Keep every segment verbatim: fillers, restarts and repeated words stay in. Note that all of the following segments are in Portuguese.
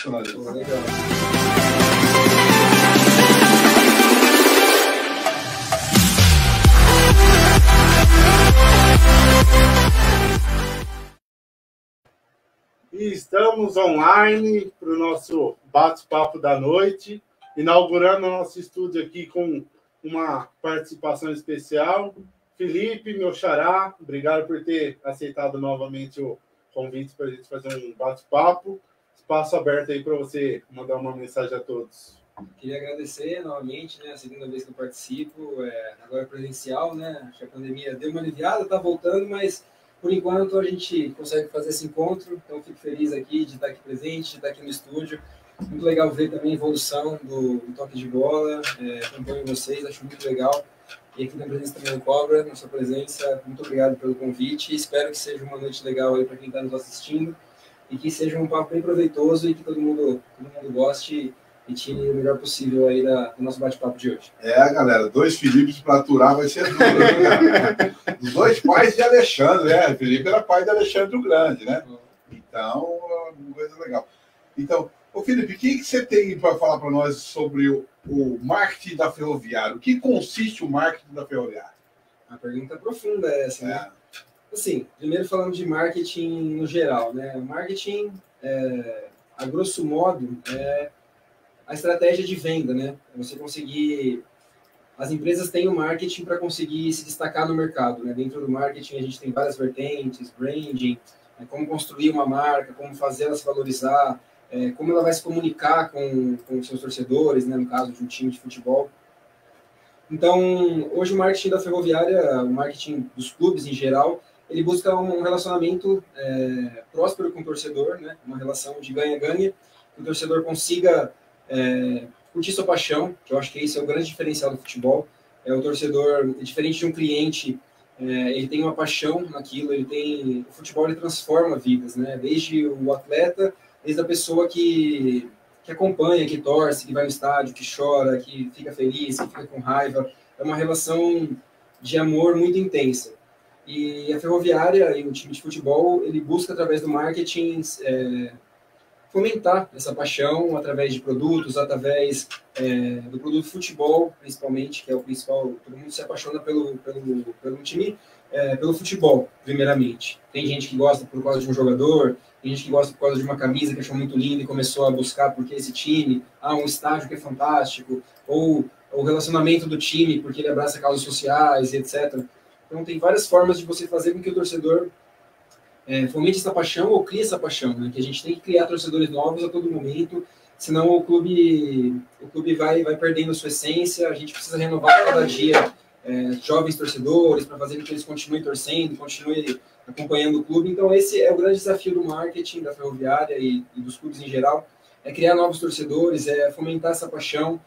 personalizado. Pô, legal. E estamos online para o nosso bate-papo da noite, inaugurando o nosso estúdio aqui com uma participação especial. Felipe, meu xará, obrigado por ter aceitado novamente o convite para a gente fazer um bate-papo. Espaço aberto aí para você mandar uma mensagem a todos. Queria agradecer novamente, né, a segunda vez que eu participo, é, agora presencial, né, acho que a pandemia deu uma aliviada, está voltando, mas por enquanto a gente consegue fazer esse encontro, então fico feliz aqui de estar aqui presente, de estar aqui no estúdio. Muito legal ver também a evolução do, do toque de bola, é, acompanho vocês, acho muito legal. E aqui na presença também do Cobra, na sua presença, muito obrigado pelo convite. Espero que seja uma noite legal aí para quem está nos assistindo e que seja um papo bem proveitoso e que todo mundo, todo mundo goste e tire o melhor possível aí da, do nosso bate-papo de hoje. É, galera, dois Filipes para aturar vai ser duro, né? Os dois pais de Alexandre, né? Felipe era pai de Alexandre o Grande, né? Então, uma coisa legal. Então, ô Felipe, o que, que você tem para falar para nós sobre o, o marketing da Ferroviária? O que consiste o marketing da Ferroviária? Uma pergunta profunda essa, né? É. Assim, primeiro falando de marketing no geral, né? Marketing, é, a grosso modo, é a estratégia de venda, né? Você conseguir... As empresas têm o marketing para conseguir se destacar no mercado, né? Dentro do marketing a gente tem várias vertentes, branding, né? Como construir uma marca, como fazer ela se valorizar, é, como ela vai se comunicar com, com seus torcedores, né? No caso de um time de futebol. Então, hoje o marketing da Ferroviária, o marketing dos clubes em geral, ele busca um relacionamento é, próspero com o torcedor, né? Uma relação de ganha-ganha, que o torcedor consiga É, curtir sua paixão, que eu acho que esse é o grande diferencial do futebol. É o torcedor, diferente de um cliente, é, ele tem uma paixão naquilo, ele tem... O futebol ele transforma vidas, né? Desde o atleta, desde a pessoa que, que acompanha, que torce, que vai no estádio, que chora, que fica feliz, que fica com raiva. É uma relação de amor muito intensa. E a Ferroviária e o time de futebol, ele busca, através do marketing, é, fomentar essa paixão através de produtos, através é, do produto futebol, principalmente, que é o principal. Todo mundo se apaixona pelo, pelo, pelo time, é, pelo futebol, primeiramente. Tem gente que gosta por causa de um jogador, tem gente que gosta por causa de uma camisa que achou muito linda e começou a buscar porque esse time, ah, um estádio que é fantástico, ou o relacionamento do time porque ele abraça causas sociais, etcétera. Então tem várias formas de você fazer com que o torcedor É, fomente essa paixão ou crie essa paixão, né? Que a gente tem que criar torcedores novos a todo momento, senão o clube, o clube vai, vai perdendo a sua essência, a gente precisa renovar cada dia é, jovens torcedores para fazer com que eles continuem torcendo, continuem acompanhando o clube. Então esse é o grande desafio do marketing da Ferroviária e, e dos clubes em geral, é criar novos torcedores, é fomentar essa paixão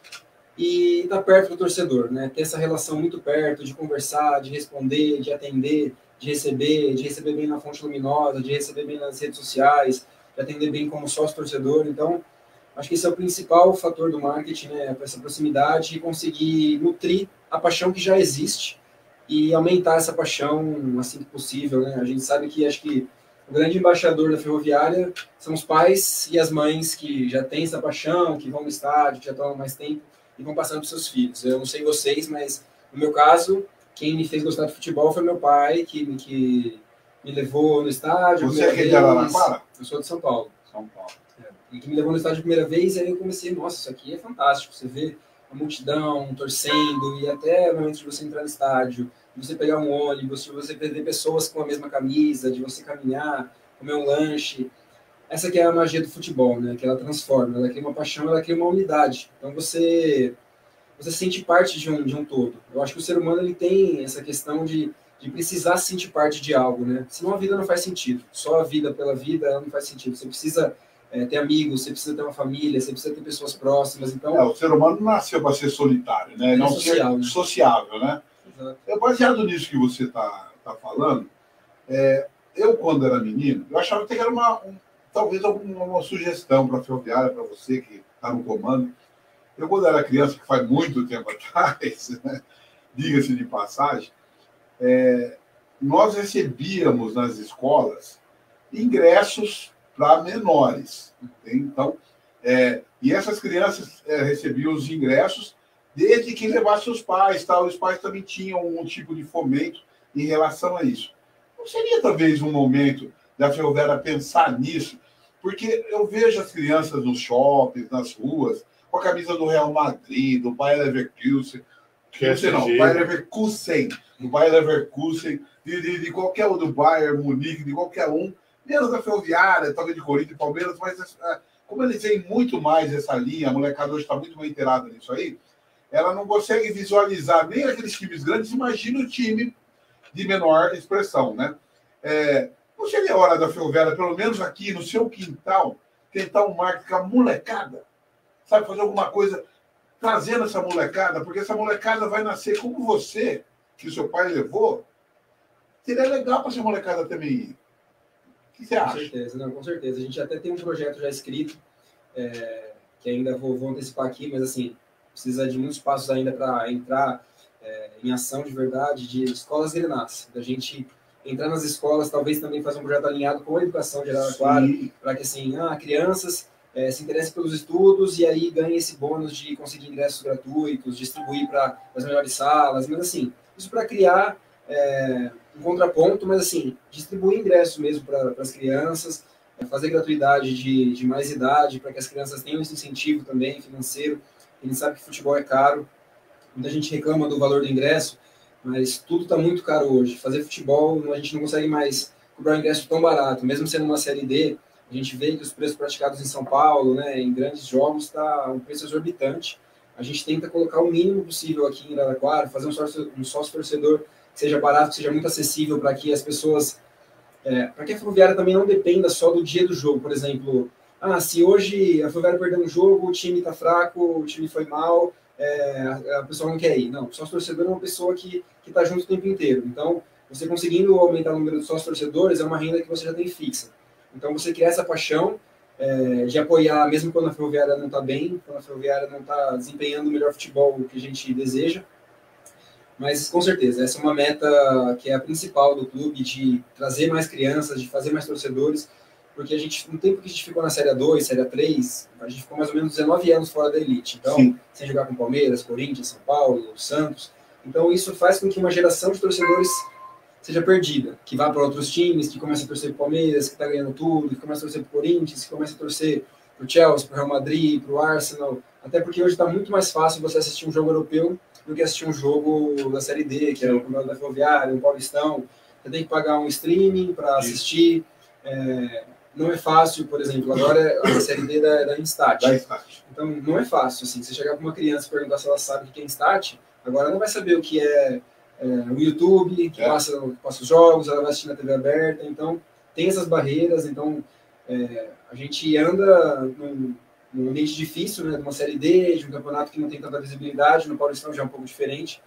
e estar perto do torcedor, né? Ter essa relação muito perto, de conversar, de responder, de atender, de receber, de receber bem na fonte luminosa, de receber bem nas redes sociais, de atender bem como sócio-torcedor. Então, acho que esse é o principal fator do marketing, né? Essa proximidade e conseguir nutrir a paixão que já existe e aumentar essa paixão assim que possível, né? A gente sabe que acho que o grande embaixador da Ferroviária são os pais e as mães que já têm essa paixão, que vão no estádio, que já estão há mais tempo e vão passando para os seus filhos. Eu não sei vocês, mas no meu caso, quem me fez gostar de futebol foi meu pai, que, que me levou no estádio. Você é de Araraquara? Eu sou de São Paulo. São Paulo. É, e que me levou no estádio a primeira vez, e aí eu comecei, nossa, isso aqui é fantástico. Você vê a multidão torcendo, e até no momento de você entrar no estádio, de você pegar um ônibus, de você ver pessoas com a mesma camisa, de você caminhar, comer um lanche. Essa que é a magia do futebol, né? Que ela transforma, ela cria uma paixão, ela cria uma unidade. Então você... você se sente parte de um, de um todo. Eu acho que o ser humano ele tem essa questão de, de precisar se sentir parte de algo, né? Senão a vida não faz sentido. Só a vida pela vida ela não faz sentido. Você precisa é, ter amigos, você precisa ter uma família, você precisa ter pessoas próximas. Então, é, o ser humano não nasceu para ser solitário, né? É não social, ser né? sociável, né? Exato. É baseado nisso que você está tá falando. É, eu, quando era menino, eu achava que era uma, um, talvez alguma uma sugestão para a Ferroviária, para você que está no comando. Eu, quando era criança, que faz muito tempo atrás, né, diga-se de passagem, é, nós recebíamos nas escolas ingressos para menores. Então, É, e essas crianças é, recebiam os ingressos desde que levasse seus pais, tal. Os pais também tinham um tipo de fomento em relação a isso. Não seria talvez um momento da Ferroviária pensar nisso? Porque eu vejo as crianças nos shoppings, nas ruas, com a camisa do Real Madrid, do Bayer Leverkusen, não sei não, Bayer Leverkusen, do Bayer Leverkusen, de, de, de qualquer um, do Bayern, Munique, de qualquer um, menos da Ferroviária, talvez de Corinthians e Palmeiras, mas como eles têm muito mais essa linha, a molecada hoje está muito bem inteirada nisso aí, ela não consegue visualizar nem aqueles times grandes, imagina o time de menor expressão, né? É, não seria hora da Ferroviária, pelo menos aqui no seu quintal, tentar um marketing com a molecada? Sabe, fazer alguma coisa trazendo essa molecada, porque essa molecada vai nascer como você, que o seu pai levou. Seria legal para essa molecada também ir. O que você acha? Com certeza, não, com certeza. A gente até tem um projeto já escrito, é, que ainda vou, vou antecipar aqui, mas assim, precisa de muitos passos ainda para entrar é, em ação de verdade, de escolas Grenás, da gente entrar nas escolas, talvez também fazer um projeto alinhado com a educação de Araraquara, para que assim, ah, crianças é, se interessem pelos estudos e aí ganhem esse bônus de conseguir ingressos gratuitos, distribuir para as melhores salas, mas assim, isso para criar é, um contraponto, mas assim, distribuir ingressos mesmo para as crianças, é, fazer gratuidade de, de mais idade, para que as crianças tenham esse incentivo também financeiro. A gente sabe que futebol é caro, muita gente reclama do valor do ingresso, mas tudo está muito caro hoje. Fazer futebol, a gente não consegue mais cobrar um ingresso tão barato. Mesmo sendo uma Série D, a gente vê que os preços praticados em São Paulo, né, em grandes jogos, está um preço exorbitante. A gente tenta colocar o mínimo possível aqui em Araraquara, fazer um sócio, um sócio torcedor que seja barato, que seja muito acessível para que as pessoas... É, para que a Ferroviária também não dependa só do dia do jogo. Por exemplo, ah, se hoje a Ferroviária perdeu um jogo, o time está fraco, o time foi mal... É, a pessoa não quer ir. Não, o sócio-torcedor é uma pessoa que está junto o tempo inteiro. Então, você conseguindo aumentar o número de sócios-torcedores é uma renda que você já tem fixa. Então, você criar essa paixão é, de apoiar, mesmo quando a Ferroviária não está bem, quando a Ferroviária não está desempenhando o melhor futebol que a gente deseja. Mas, com certeza, essa é uma meta que é a principal do clube, de trazer mais crianças, de fazer mais torcedores, porque a gente, no tempo que a gente ficou na Série A dois, Série A três, a gente ficou mais ou menos dezenove anos fora da elite. Então, sim, sem jogar com Palmeiras, Corinthians, São Paulo, Santos. Então, isso faz com que uma geração de torcedores seja perdida, que vá para outros times, que comece a torcer para o Palmeiras, que está ganhando tudo, que comece a torcer para o Corinthians, que comece a torcer para o Chelsea, para o Real Madrid, para o Arsenal. Até porque hoje está muito mais fácil você assistir um jogo europeu do que assistir um jogo da Série D, que é o Campeonato da Ferroviária, o Paulistão. Você tem que pagar um streaming para assistir. É... Não é fácil, por exemplo, agora a Série D da, da Instat. Da Instat. Então, não é fácil, assim, você chegar para uma criança e perguntar se ela sabe o que é Instat, agora ela não vai saber o que é, é o YouTube, que é. passa, passa os jogos, ela vai assistir na T V aberta, então tem essas barreiras, então é, a gente anda num, num ambiente difícil, né, de uma Série D, de um campeonato que não tem tanta visibilidade, no Paulistão já é um pouco diferente,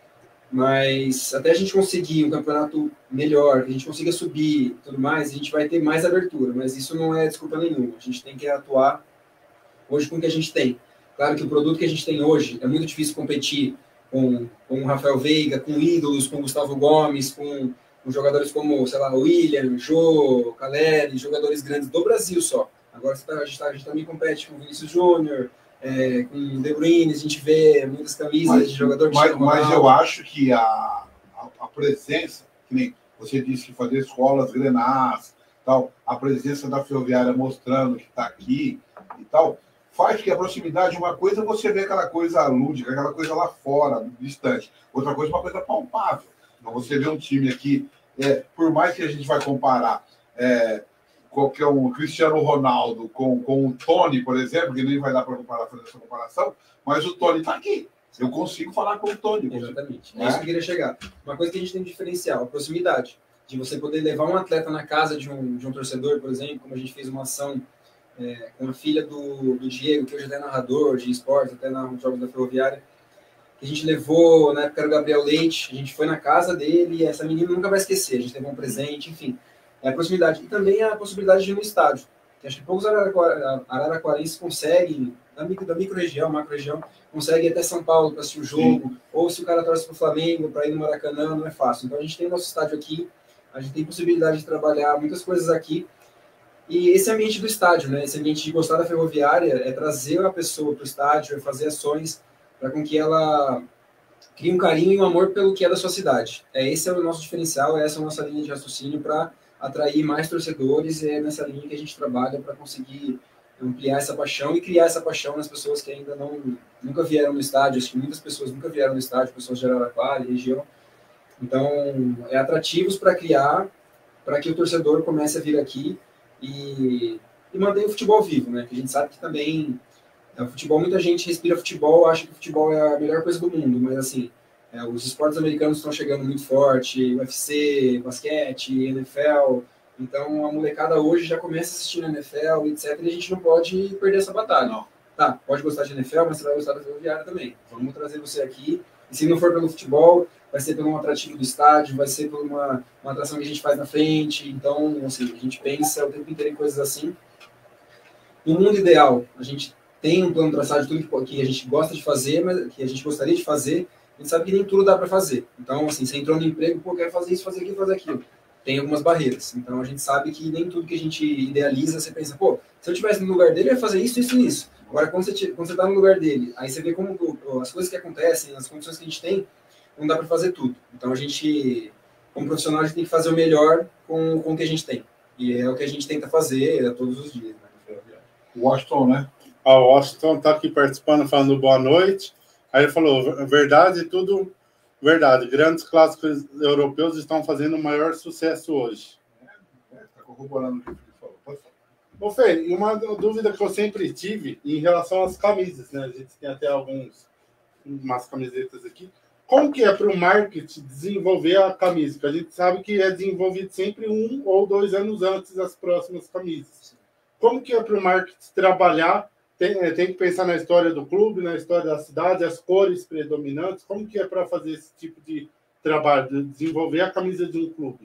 mas até a gente conseguir um campeonato melhor, que a gente consiga subir e tudo mais, a gente vai ter mais abertura, mas isso não é desculpa nenhuma. A gente tem que atuar hoje com o que a gente tem. Claro que o produto que a gente tem hoje é muito difícil competir com, com o Rafael Veiga, com ídolos, com o Gustavo Gomes, com, com jogadores como, sei lá, o William, Jô, Caleri, jogadores grandes do Brasil só. Agora a gente, tá, a gente também compete com o Vinícius Júnior, É, com o De Bruyne, a gente vê muitas camisas mas, de jogador de mas, mas eu acho que a, a, a presença, que nem você disse que fazer escolas Grenás, tal, a presença da Ferroviária mostrando que está aqui e tal, faz que a proximidade, uma coisa você vê aquela coisa lúdica, aquela coisa lá fora, distante, outra coisa uma coisa palpável. Então você vê um time aqui, é, por mais que a gente vai comparar é, qualquer um Cristiano Ronaldo com, com o Tony, por exemplo, que nem vai dar para comparar, fazer essa comparação, mas o Tony está aqui. Eu consigo falar com o Tony. Exatamente. É isso que eu queria chegar. Uma coisa que a gente tem de diferencial, a proximidade. De você poder levar um atleta na casa de um, de um torcedor, por exemplo, como a gente fez uma ação é, com a filha do, do Diego, que hoje até é narrador de esporte, até nos Jogos da Ferroviária, que a gente levou, na época era o Gabriel Leite, a gente foi na casa dele e essa menina nunca vai esquecer, a gente levou um presente, enfim. É a proximidade. E também a possibilidade de ir no estádio. Que acho que poucos araraquarenses conseguem, da, micro, da micro-região, macro-região, conseguem ir até São Paulo para assistir o jogo, sim, ou se o cara torce para o Flamengo, para ir no Maracanã, não é fácil. Então a gente tem nosso estádio aqui, a gente tem possibilidade de trabalhar muitas coisas aqui, E esse ambiente do estádio, né? Esse ambiente de gostar da Ferroviária é trazer a pessoa para o estádio, é fazer ações para com que ela crie um carinho e um amor pelo que é da sua cidade. É, esse é o nosso diferencial, essa é a nossa linha de raciocínio para atrair mais torcedores, e é nessa linha que a gente trabalha para conseguir ampliar essa paixão e criar essa paixão nas pessoas que ainda não, nunca vieram no estádio. Acho que muitas pessoas nunca vieram no estádio, pessoas de Araraquara, região. Então, é atrativos para criar, para que o torcedor comece a vir aqui e, e mantenha o futebol vivo, né? Que a gente sabe que também é, o futebol, muita gente respira futebol, acha que o futebol é a melhor coisa do mundo, mas assim, é, os esportes americanos estão chegando muito forte, U F C, basquete, N F L, então a molecada hoje já começa assistindo N F L, etcétera, e a gente não pode perder essa batalha. Não. Tá, pode gostar de N F L, mas você vai gostar da Ferroviária também. Vamos trazer você aqui, e se não for pelo futebol, vai ser pelo um atrativo do estádio, vai ser por uma, uma atração que a gente faz na frente. Então, assim, a gente pensa o tempo inteiro em coisas assim. No mundo ideal, a gente tem um plano traçado de tudo que a gente gosta de fazer, mas que a gente gostaria de fazer. A gente sabe que nem tudo dá para fazer. Então, assim, você entrou no emprego, pô, quero fazer isso, fazer aquilo, fazer aquilo. Tem algumas barreiras. Então, a gente sabe que nem tudo que a gente idealiza, você pensa, pô, se eu estivesse no lugar dele, eu ia fazer isso, isso e isso. Agora, quando você está no lugar dele, aí você vê como as coisas que acontecem, as condições que a gente tem, não dá para fazer tudo. Então, a gente, como profissional, a gente tem que fazer o melhor com, com o que a gente tem. E é o que a gente tenta fazer todos os dias. Né? O Washington, né? Ah, o Washington está aqui participando, falando boa noite. Aí ele falou, verdade, tudo verdade. Grandes clássicos europeus estão fazendo o maior sucesso hoje. Está é, é, corroborando o que ele falou. Pode falar. Ô, Fê, e uma dúvida que eu sempre tive em relação às camisas, né? A gente tem até alguns, umas camisetas aqui. Como que é para o marketing desenvolver a camisa? Porque a gente sabe que é desenvolvido sempre um ou dois anos antes das próximas camisas. Como que é para o marketing trabalhar? Tem, tem que pensar na história do clube, na história da cidade, as cores predominantes. Como que é para fazer esse tipo de trabalho, de desenvolver a camisa de um clube?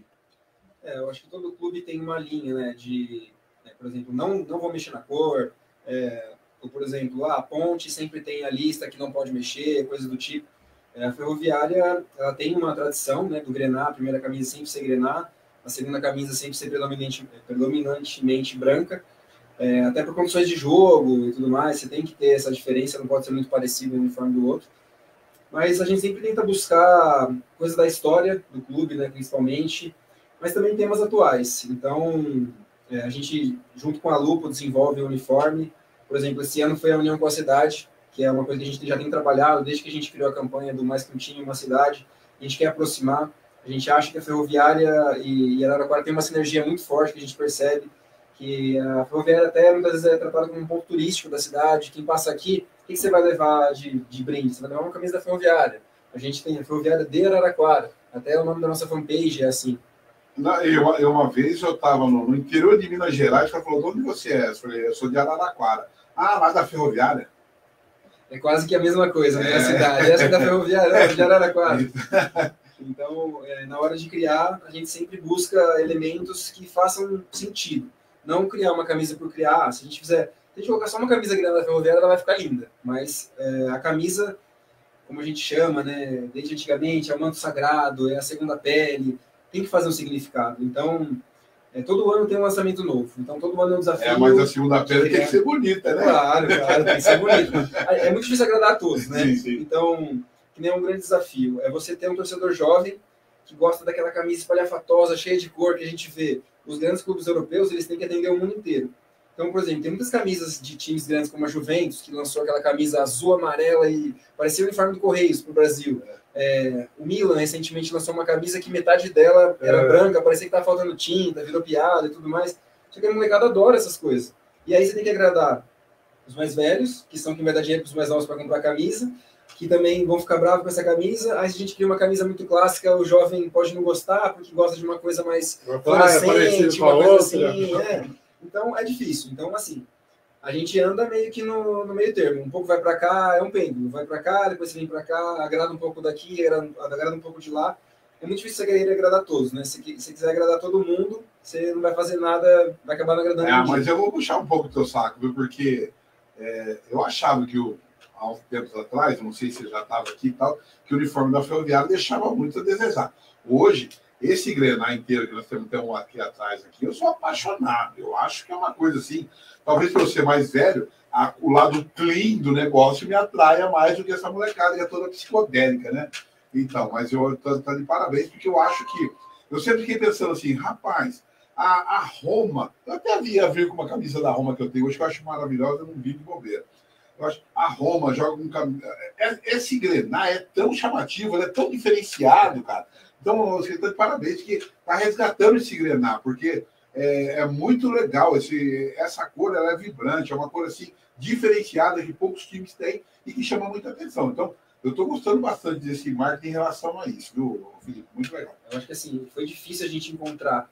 É, eu acho que todo clube tem uma linha, né? De, né, por exemplo, não, não vou mexer na cor. É, ou, por exemplo, ah, a Ponte sempre tem a lista que não pode mexer, coisa do tipo. A Ferroviária, ela tem uma tradição, né, do grená, a primeira camisa sempre ser grená, a segunda camisa sempre ser predominante, predominantemente branca, é, até por condições de jogo e tudo mais, você tem que ter essa diferença, não pode ser muito parecido um uniforme do outro. Mas a gente sempre tenta buscar coisas da história do clube, né, principalmente, mas também temas atuais. Então, é, a gente, junto com a Lupo, desenvolve o uniforme. Por exemplo, esse ano foi a união com a cidade, que é uma coisa que a gente já tem trabalhado desde que a gente criou a campanha do Mais Que Um Time, Uma Cidade. A gente quer aproximar, a gente acha que a Ferroviária e Araraquara tem uma sinergia muito forte, que a gente percebe que a Ferroviária até muitas vezes é tratada como um ponto turístico da cidade. Quem passa aqui, o que você vai levar de, de brinde? Você vai levar uma camisa da Ferroviária. A gente tem a Ferroviária de Araraquara, até o nome da nossa fanpage é assim. Não, eu, eu, uma vez eu estava no, no interior de Minas Gerais, ela falou, de onde você é? Eu falei, eu sou de Araraquara. Ah, lá da Ferroviária. É quase que a mesma coisa, né? É. A cidade. Essa é da Ferroviária, de Araraquara. Então, é, na hora de criar, a gente sempre busca elementos que façam sentido. Não criar uma camisa por criar. Se a gente fizer... Se a gente colocar só uma camisa grande da Ferroviária, ela vai ficar linda. Mas é, a camisa, como a gente chama, né? Desde antigamente, é o manto sagrado, é a segunda pele. Tem que fazer um significado. Então... É, todo ano tem um lançamento novo, então todo ano é um desafio. É, mas a segunda pele tem que ser bonita, né? Claro, claro, tem que ser bonita. É muito difícil agradar a todos, né? Sim, sim. Então, que nem é um grande desafio. É você ter um torcedor jovem que gosta daquela camisa espalhafatosa, cheia de cor, que a gente vê. Os grandes clubes europeus, eles têm que atender o mundo inteiro. Então, por exemplo, tem muitas camisas de times grandes como a Juventus, que lançou aquela camisa azul, amarela e parecia o uniforme do Correios para o Brasil. É, o Milan recentemente lançou uma camisa que metade dela era é. branca, parecia que estava faltando tinta, virou piada e tudo mais. Só que a molecada adora essas coisas. E aí você tem que agradar os mais velhos, que são quem vai dar dinheiro para os mais novos para comprar a camisa, que também vão ficar bravos com essa camisa. Aí se a gente cria uma camisa muito clássica, o jovem pode não gostar, porque gosta de uma coisa mais fluorescente, uma coisa assim. É. Então é difícil. Então, assim, a gente anda meio que no, no meio termo. Um pouco vai para cá, é um pêndulo. Vai para cá, depois você vem para cá, agrada um pouco daqui, agrada, agrada um pouco de lá. É muito difícil você querer agradar todos, né? Se você quiser agradar todo mundo, você não vai fazer nada, vai acabar não agradando ninguém. É, mas eu vou puxar um pouco do teu saco, viu? Porque é, eu achava que o, há uns tempos atrás, não sei se você já estava aqui e tal, que o uniforme da Ferroviária deixava muito a desejar. Hoje, esse Grená inteiro que nós temos tem um aqui atrás, aqui, eu sou apaixonado. Eu acho que é uma coisa assim, talvez para eu ser mais velho, a, o lado clean do negócio me atraia mais do que essa molecada que é toda psicodélica, né? Então, mas eu estou de parabéns, porque eu acho que... Eu sempre fiquei pensando assim, rapaz, a, a Roma... Eu até havia vir com uma camisa da Roma que eu tenho hoje, que eu acho maravilhosa, eu não vi de bobeira. Eu acho a Roma joga um caminho. Esse Grená é tão chamativo, ele é tão diferenciado, cara. Então, você está de parabéns que está resgatando esse Grená, porque é, é muito legal. Esse, essa cor ela é vibrante, é uma cor assim, diferenciada que poucos times têm e que chama muita atenção. Então, eu estou gostando bastante desse marketing em relação a isso, viu, Felipe? Muito legal. Eu acho que assim, foi difícil a gente encontrar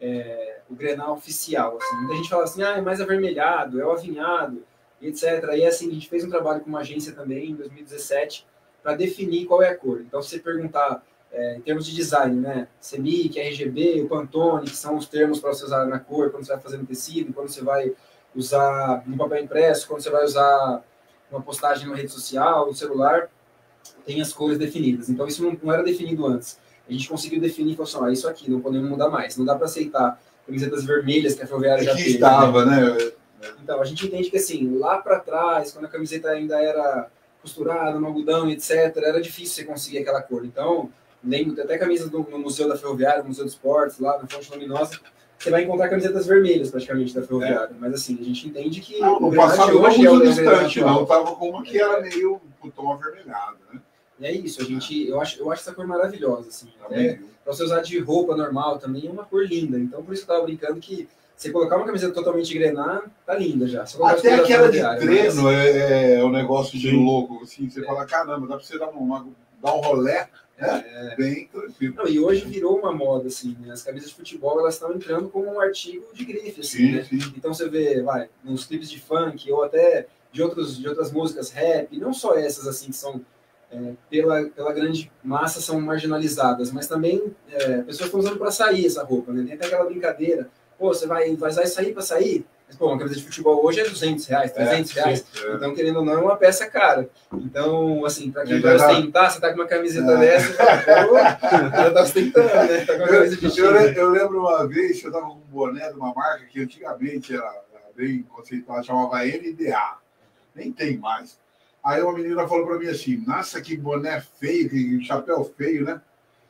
é, o Grená oficial. Assim. Muita gente fala assim, ah, é mais avermelhado, é o avinhado, etcétera. E assim, a gente fez um trabalho com uma agência também em dois mil e dezessete para definir qual é a cor. Então, se você perguntar é, em termos de design, né? C M Y K, R G B, o Pantone, que são os termos para você usar na cor, quando você vai fazer no tecido, quando você vai usar no papel impresso, quando você vai usar uma postagem na rede social, no celular, tem as cores definidas. Então, isso não, não era definido antes. A gente conseguiu definir e falou assim, ah, isso aqui, não podemos mudar mais. Não dá para aceitar camisetas vermelhas que a Ferroviária já teve. Que estava, né? né? Então, a gente entende que, assim, lá para trás, quando a camiseta ainda era costurada no algodão, etcétera, era difícil você conseguir aquela cor. Então, lembro até camisas do, no Museu da Ferroviária, no Museu dos Esportes, lá na Fonte Luminosa, você vai encontrar camisetas vermelhas, praticamente, da Ferroviária. É. Mas, assim, a gente entende que... Não, no passado, não muito é distante, não. Tava com uma que era meio com tom avermelhado, né? E é isso, a gente, eu acho, eu acho essa cor maravilhosa, assim. É, para você usar de roupa normal também, é uma cor linda. Então, por isso eu tava brincando que você colocar uma camiseta totalmente Grená, tá linda já. Até aquela de treino mas... é, é um negócio de Sim. louco. Assim, você é. fala, caramba, dá pra você dar, uma, dar um rolé, né? É. Bem tranquilo. Não, e hoje virou uma moda, assim, né? As camisas de futebol, elas estão entrando como um artigo de grife, assim, sim, né? Sim. Então você vê, vai, nos clipes de funk ou até de, outros, de outras músicas rap, não só essas, assim, que são... É, pela, pela grande massa são marginalizadas, mas também é, pessoas estão usando para sair essa roupa, né? Tem até aquela brincadeira, pô, você vai, vai sair para sair? Mas, pô, uma camisa de futebol hoje é duzentos reais, trezentos reais, sim, é. Então, querendo ou não, é uma peça cara. Então, assim, para quem é vai ostentar, você tá com uma camiseta é. dessa, você fala, pô, ela tá ostentando, né? Tá com uma camisa de eu, eu, eu lembro uma vez que eu tava com um boné de uma marca que antigamente era, era bem conceituada, chamava N D A, nem tem mais. Aí uma menina falou para mim assim, nossa, que boné feio, que chapéu feio, né?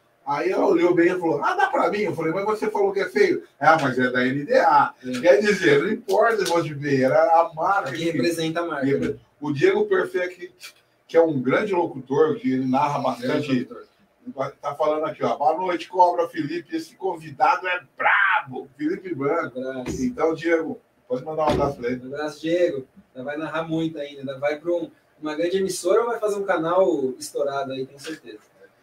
Aí ela olhou bem e falou, ah, dá para mim? Eu falei, mas você falou que é feio. Ah, mas é da N D A. É. Quer dizer, não importa onde veio, era a marca. Que representa a marca. Que, o Diego Perfect, que, que é um grande locutor, que ele narra bastante, tá falando aqui, ó, boa noite, Cobra, Felipe, esse convidado é brabo, Felipe Branco. Abraço. Então, Diego, pode mandar um abraço para ele. Um abraço, Diego. Ainda vai narrar muito ainda, ainda vai para um... uma grande emissora ou vai fazer um canal estourado aí, tenho certeza.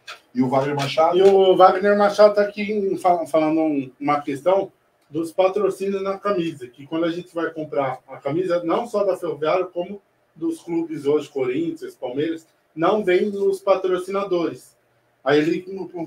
E o Wagner Machado? E o Wagner Machado está aqui falando uma questão dos patrocínios na camisa, que quando a gente vai comprar a camisa, não só da Ferroviária, como dos clubes hoje, Corinthians, Palmeiras, não vem nos patrocinadores. Aí ele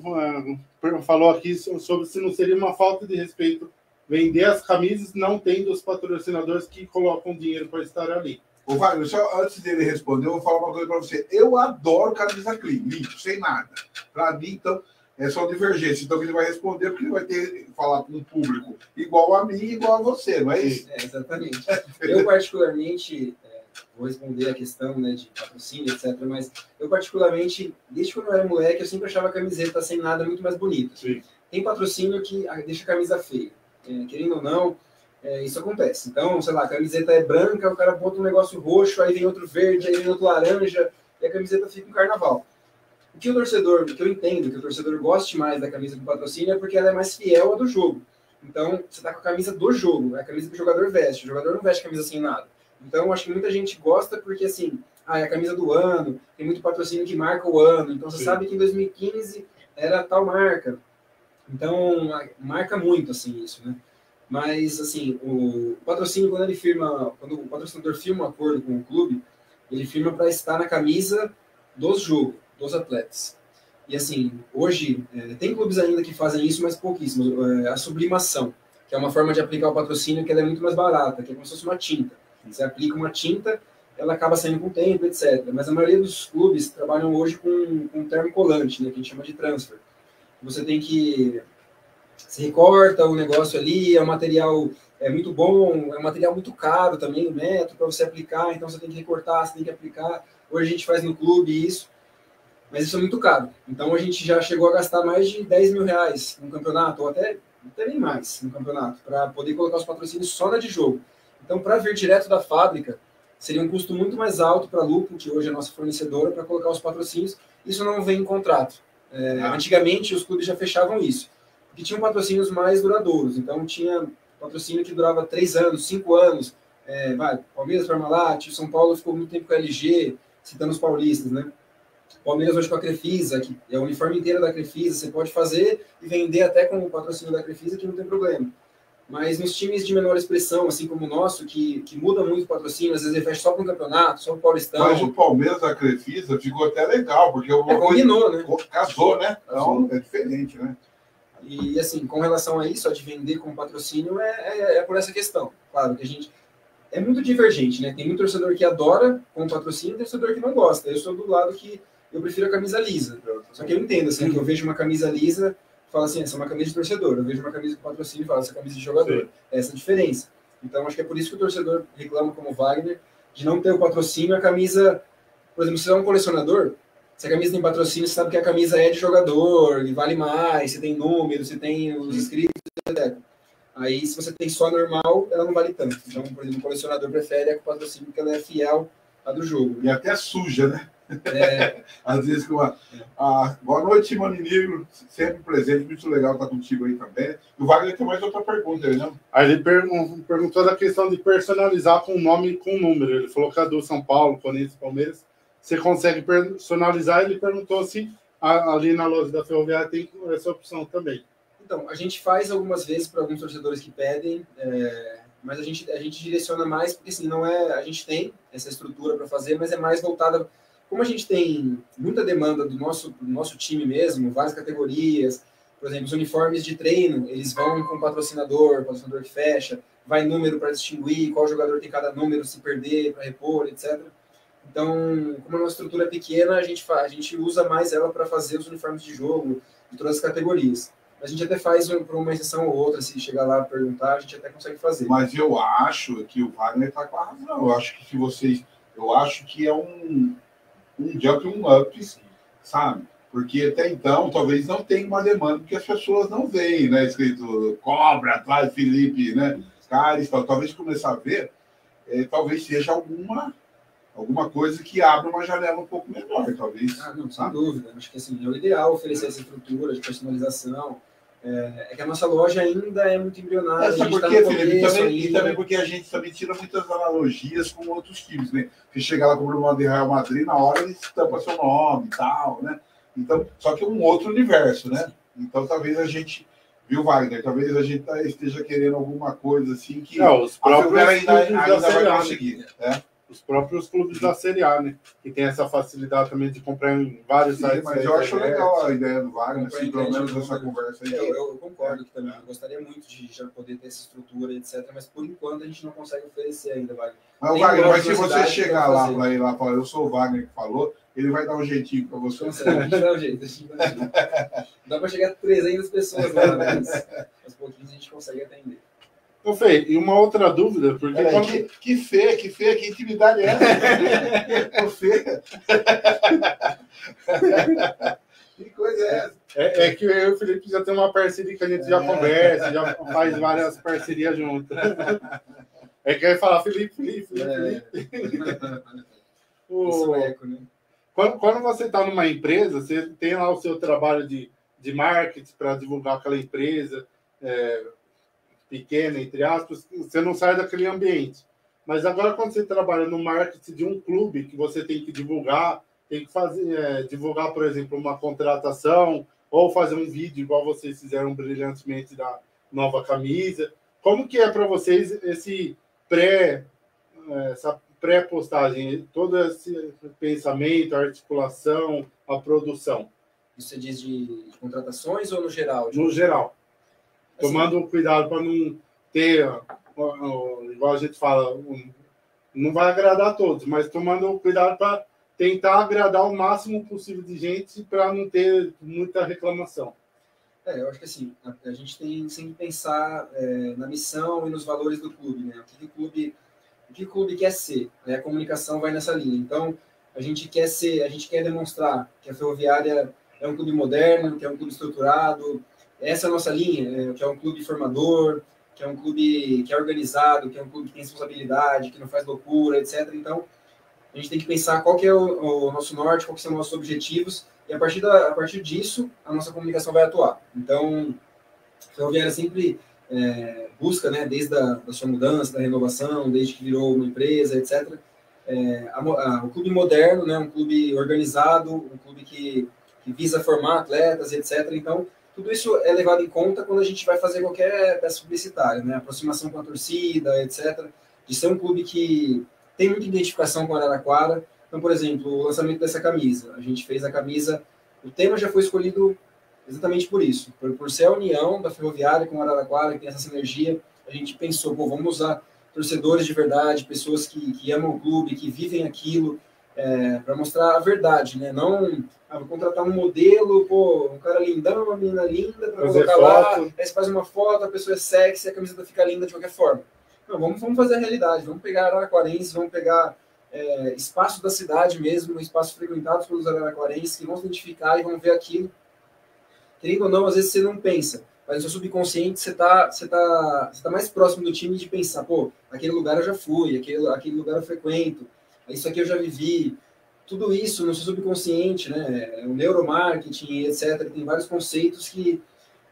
falou aqui sobre se não seria uma falta de respeito vender as camisas não tendo os patrocinadores que colocam dinheiro para estar ali. Ô, Wagner, só antes dele responder, eu vou falar uma coisa para você. Eu adoro camisa clean, limpo, sem nada. Para mim, então, é só divergência. Então, ele vai responder porque ele vai ter falar com um público igual a mim e igual a você, não é isso? É, exatamente. Eu, particularmente, é, vou responder a questão, né, de patrocínio, etcétera. Mas eu, particularmente, desde quando eu era moleque, eu sempre achava a camiseta sem nada muito mais bonita. Sim. Tem patrocínio que deixa a camisa feia. É, querendo ou não, É, isso acontece. Então, sei lá, a camiseta é branca, o cara bota um negócio roxo, aí vem outro verde, aí vem outro laranja, e a camiseta fica um carnaval. O que o torcedor, o que eu entendo, que o torcedor goste mais da camisa do patrocínio é porque ela é mais fiel à do jogo. Então, você tá com a camisa do jogo, é a camisa que o jogador veste. O jogador não veste camisa sem nada. Então, acho que muita gente gosta porque, assim, ah, é a camisa do ano, tem muito patrocínio que marca o ano. Então, você Sim. sabe que em dois mil e quinze era tal marca. Então, marca muito, assim, isso, né? Mas, assim, o patrocínio, quando ele firma, quando o patrocinador firma um acordo com o clube, ele firma para estar na camisa dos jogos, dos atletas. E, assim, hoje, é, tem clubes ainda que fazem isso, mas pouquíssimos. É, a sublimação, que é uma forma de aplicar o patrocínio que ela é muito mais barata, que é como se fosse uma tinta. Você aplica uma tinta, ela acaba saindo com o tempo, etcétera. Mas a maioria dos clubes trabalham hoje com, com um termo colante, né, que a gente chama de transfer. Você tem que Você recorta o negócio ali, é um material é muito bom, é um material muito caro também, o metro, para você aplicar, então você tem que recortar, você tem que aplicar. Hoje a gente faz no clube isso, mas isso é muito caro. Então a gente já chegou a gastar mais de dez mil reais no campeonato, ou até, até bem mais no campeonato, para poder colocar os patrocínios só na de jogo. Então, para vir direto da fábrica, seria um custo muito mais alto para a Lupo, que hoje é a nossa fornecedora, para colocar os patrocínios. Isso não vem em contrato. É, ah. Antigamente, os clubes já fechavam isso, porque tinham patrocínios mais duradouros. Então, tinha patrocínio que durava três anos, cinco anos. É, vai, Palmeiras, Parmalat, São Paulo ficou muito tempo com a L G, citando os paulistas, né? Palmeiras hoje com a Crefisa, que é o uniforme inteiro da Crefisa, você pode fazer e vender até com o patrocínio da Crefisa, que não tem problema. Mas nos times de menor expressão, assim como o nosso, que, que muda muito o patrocínio, às vezes ele fecha só para um campeonato, só para o Paulistão. Mas o Palmeiras da Crefisa ficou até legal, porque o é, combinou, né? Casou, né? Então é diferente, né? E assim, com relação a isso, a de vender com patrocínio, é, é, é por essa questão. Claro que a gente é muito divergente, né? Tem muito torcedor que adora com patrocínio e torcedor que não gosta. Eu sou do lado que eu prefiro a camisa lisa. Só que eu entendo, assim, que eu vejo uma camisa lisa, falo assim, essa é uma camisa de torcedor. Eu vejo uma camisa com patrocínio e falo, essa é camisa de jogador. É essa a diferença. Então, acho que é por isso que o torcedor reclama, como o Wagner, de não ter o patrocínio. A camisa, por exemplo, se você é um colecionador, se a camisa tem patrocínio, você sabe que a camisa é de jogador, e vale mais, você tem números, você tem os inscritos, etcétera. Aí, se você tem só normal, ela não vale tanto. Então, por exemplo, o colecionador prefere a com patrocínio, porque ela é fiel à do jogo. E até suja, né? É. Às vezes com uma... ah, boa noite, Mano Negro, sempre presente, muito legal estar contigo aí também. E o Wagner tem mais outra pergunta aí, né? Aí ele pergun- perguntou da questão de personalizar com nome e com número. Ele falou que a do São Paulo, Corinthians, Palmeiras, você consegue personalizar. Ele perguntou se a, ali na loja da Ferroviária tem essa opção também. Então, a gente faz algumas vezes para alguns torcedores que pedem, é, mas a gente, a gente direciona mais, porque assim, não é, a gente tem essa estrutura para fazer, mas é mais voltada. Como a gente tem muita demanda do nosso, do nosso time mesmo, várias categorias, por exemplo, os uniformes de treino, eles vão com patrocinador, patrocinador que fecha, vai número para distinguir qual jogador tem cada número, se perder, para repor, etcétera. Então, como a nossa estrutura é pequena, a gente, faz, a gente usa mais ela para fazer os uniformes de jogo de todas as categorias. A gente até faz por uma exceção ou outra, se chegar lá e perguntar, a gente até consegue fazer. Mas eu acho que o Wagner está com a razão. Eu acho que se vocês... Eu acho que é um... um jump, um up, sabe? Porque até então, talvez não tenha uma demanda, porque as pessoas não veem, né? Escrito Cobra, atrás, Felipe, né? Caras, tal. Talvez começar a ver, é, talvez seja alguma, alguma coisa que abra uma janela um pouco menor, talvez. Ah, não, sem dúvida. Acho que assim, é o ideal oferecer essa estrutura de personalização. É, é que a nossa loja ainda é muito embrionária. É, sabe por quê, Felipe? E também, e também porque a gente também tira muitas analogias com outros times, né? Você chega lá com o Bruno de Real Madrid, na hora ele estampa seu nome e tal, né? Então, só que é um outro universo, né? Então, talvez a gente, viu, Wagner? Talvez a gente esteja querendo alguma coisa assim que não, os próprios a ainda, ainda vai conseguir, né? Os próprios clubes da Série A, né? Que tem essa facilidade também de comprar em vários Sim, sites. Mas eu acho legal a ideia do Wagner, assim, pelo menos essa conversa aí. Eu, eu concordo que também. Eu gostaria muito de já poder ter essa estrutura, etcétera. Mas por enquanto a gente não consegue oferecer ainda, Wagner. Mas, Wagner, mas se você chegar lá para ir lá e falar, eu sou o Wagner que falou, ele vai dar um jeitinho para você. Não sei, a gente dá um jeito. A gente dá, um jeito. Dá para chegar a trezentas pessoas lá, mas aos pouquinhos a gente consegue atender. Ô, Fê, e uma outra dúvida, porque... É, quando... que, que Fê, que Fê, que intimidade é essa? Ô, Fê. Que coisa é essa? É, é que eu e o Felipe já tem uma parceria que a gente já é. conversa, já faz várias parcerias juntas. É que eu ia falar Felipe, Felipe, Felipe, é. Felipe. O... Isso é eco, né? Quando, quando você está numa empresa, você tem lá o seu trabalho de, de marketing para divulgar aquela empresa... É, pequena, entre aspas, você não sai daquele ambiente. Mas agora, quando você trabalha no marketing de um clube, que você tem que divulgar, tem que fazer, é, divulgar, por exemplo, uma contratação, ou fazer um vídeo, igual vocês fizeram brilhantemente da nova camisa. Como que é para vocês esse pré, essa pré-postagem, todo esse pensamento, a articulação, a produção? Você diz de, de contratações ou no geral? No geral. Tomando cuidado para não ter, igual a gente fala, não vai agradar a todos, mas tomando cuidado para tentar agradar o máximo possível de gente para não ter muita reclamação. É, eu acho que assim, a, a gente tem sempre que pensar é, na missão e nos valores do clube, né? O que, que o clube, o que o clube quer ser, né? A comunicação vai nessa linha. Então, a gente quer ser, a gente quer demonstrar que a Ferroviária é um clube moderno, que é um clube estruturado. Essa é a nossa linha, é, que é um clube formador, que é um clube que é organizado, que é um clube que tem responsabilidade, que não faz loucura, etcétera. Então, a gente tem que pensar qual que é o, o nosso norte, qual que são os nossos objetivos, e a partir, da, a partir disso, a nossa comunicação vai atuar. Então, a Ferroviária sempre é, busca, né, desde a da sua mudança, da renovação, desde que virou uma empresa, etcétera, é, a, a, o clube moderno, né, um clube organizado, um clube que, que visa formar atletas, etcétera. Então, tudo isso é levado em conta quando a gente vai fazer qualquer peça publicitária, né, aproximação com a torcida, etcétera, de ser um clube que tem muita identificação com a Araraquara. Então, por exemplo, o lançamento dessa camisa. A gente fez a camisa, o tema já foi escolhido exatamente por isso, por, por ser a união da Ferroviária com a Araraquara, que tem essa sinergia. A gente pensou, pô, vamos usar torcedores de verdade, pessoas que, que amam o clube, que vivem aquilo, é, para mostrar a verdade, né? Não, ah, vou contratar um modelo, pô, um cara lindão, uma menina linda, para colocar lá, aí você faz uma foto, a pessoa é sexy, a camiseta fica linda de qualquer forma. Não, vamos, vamos fazer a realidade, vamos pegar araraquarenses, vamos pegar é, espaço da cidade mesmo, espaços frequentados pelos araraquarenses, que vão se identificar e vão ver aquilo. Querendo ou não, às vezes você não pensa, mas no seu subconsciente você está você tá, você tá mais próximo do time de pensar, pô, aquele lugar eu já fui, aquele, aquele lugar eu frequento, isso aqui eu já vivi. Tudo isso no seu subconsciente, né, o neuromarketing, etcétera, tem vários conceitos que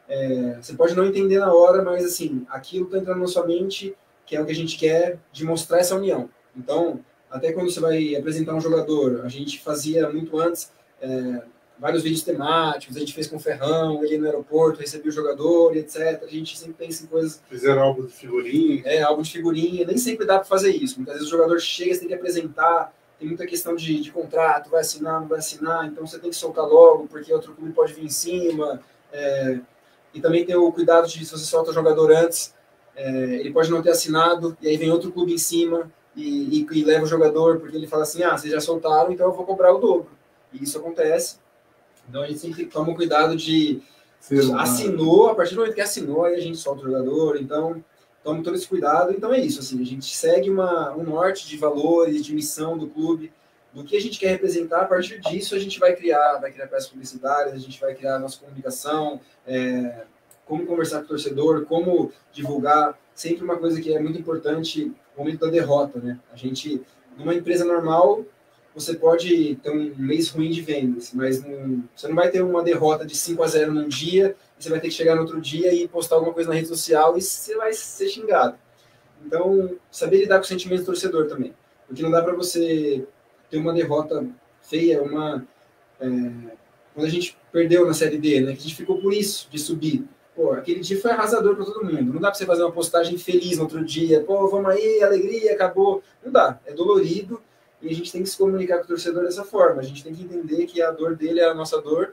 é, você pode não entender na hora, mas assim, aquilo está entrando na sua mente, que é o que a gente quer, de mostrar essa união. Então, até quando você vai apresentar um jogador, a gente fazia muito antes é, vários vídeos temáticos, a gente fez com o Ferrão, ele no aeroporto, recebia o jogador, etcétera. A gente sempre pensa em coisas... Fizeram álbum de figurinha. É, álbum de figurinha. Nem sempre dá para fazer isso. Muitas vezes o jogador chega, você tem que apresentar, tem muita questão de, de contrato, vai assinar, não vai assinar, então você tem que soltar logo, porque outro clube pode vir em cima. É, e também tem o cuidado de, se você solta o jogador antes, é, ele pode não ter assinado, e aí vem outro clube em cima e, e, e leva o jogador, porque ele fala assim, ah, vocês já soltaram, então eu vou cobrar o dobro. E isso acontece. Então a gente sempre toma cuidado de... Sim, assinou, a partir do momento que assinou, aí a gente solta o jogador, então toma todo esse cuidado. Então é isso, assim, a gente segue uma, um norte de valores, de missão do clube, do que a gente quer representar. A partir disso a gente vai criar, vai criar peças publicitárias, a gente vai criar a nossa comunicação, é, como conversar com o torcedor, como divulgar. Sempre uma coisa que é muito importante, o momento da derrota, né? A gente, numa empresa normal, você pode ter um mês ruim de vendas, mas não, você não vai ter uma derrota de cinco a zero num dia, você vai ter que chegar no outro dia e postar alguma coisa na rede social e você vai ser xingado. Então, saber lidar com os sentimentos do torcedor também. Porque não dá para você ter uma derrota feia, uma... É, quando a gente perdeu na Série D, né, que a gente ficou por isso, de subir. Pô, aquele dia foi arrasador para todo mundo. Não dá para você fazer uma postagem feliz no outro dia. Pô, vamos aí, alegria, acabou. Não dá. É dolorido e a gente tem que se comunicar com o torcedor dessa forma. A gente tem que entender que a dor dele é a nossa dor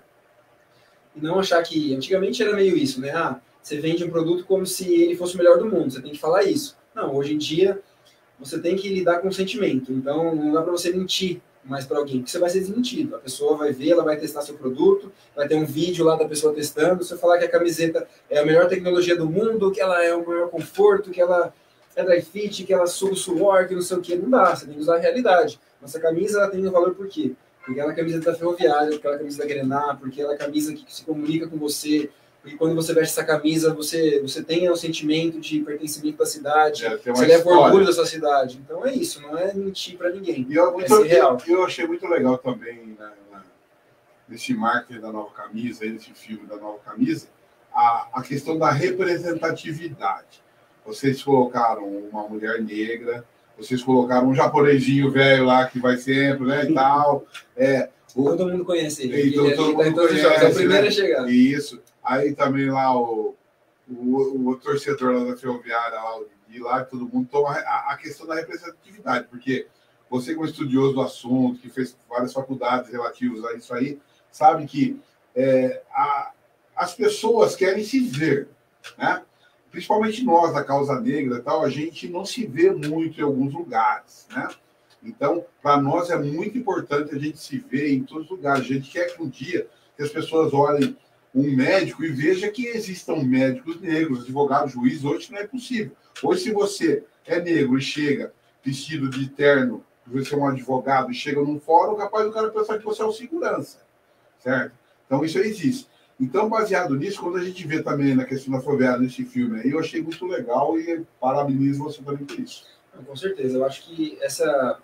e não achar que... Antigamente era meio isso, né? Ah, você vende um produto como se ele fosse o melhor do mundo. Você tem que falar isso. Não, hoje em dia você tem que lidar com o sentimento. Então não dá para você mentir mais para alguém, porque você vai ser desmentido. A pessoa vai ver, ela vai testar seu produto, vai ter um vídeo lá da pessoa testando. Se você falar que a camiseta é a melhor tecnologia do mundo, que ela é o maior conforto, que ela é dry fit, que ela suga o suor, que não sei o que, não dá. Você tem que usar a realidade. Nossa camisa ela tem um valor por quê? Porque ela é a camisa da Ferroviária, porque ela é a camisa da Grená, porque ela é a camisa que se comunica com você. E quando você veste essa camisa, você, você tem o sentimento de pertencimento à cidade, é, você leva orgulho da sua cidade. Então é isso, não é mentir para ninguém. E eu, muito, é real. Eu, eu achei muito legal também, né, nesse marketing da nova camisa, nesse filme da nova camisa, a, a questão da representatividade. Vocês colocaram uma mulher negra, vocês colocaram um japonesinho velho lá que vai sempre, né, e tal. É, o, todo mundo conhece ele. Então, ele todo mundo tá conhece, jogos, é o primeiro né? a chegar. Isso. Aí também lá o, o, o torcedor lá da Ferroviária, lá, e lá todo mundo toma a, a questão da representatividade, porque você, como estudioso do assunto, que fez várias faculdades relativas a isso aí, sabe que é, a, as pessoas querem se ver, né? Principalmente nós, da causa negra, tal, a gente não se vê muito em alguns lugares, né? Então, para nós é muito importante a gente se ver em todos os lugares. A gente quer que um dia que as pessoas olhem um médico e veja que existam médicos negros, advogados, juízes, hoje não é possível. Hoje, se você é negro e chega vestido de terno, você é um advogado e chega num fórum, capaz do cara pensar que você é o segurança, certo? Então, isso existe. Então, baseado nisso, quando a gente vê também na questão da favela, nesse filme aí, eu achei muito legal e parabenizo você também por isso. Com certeza, eu acho que essa...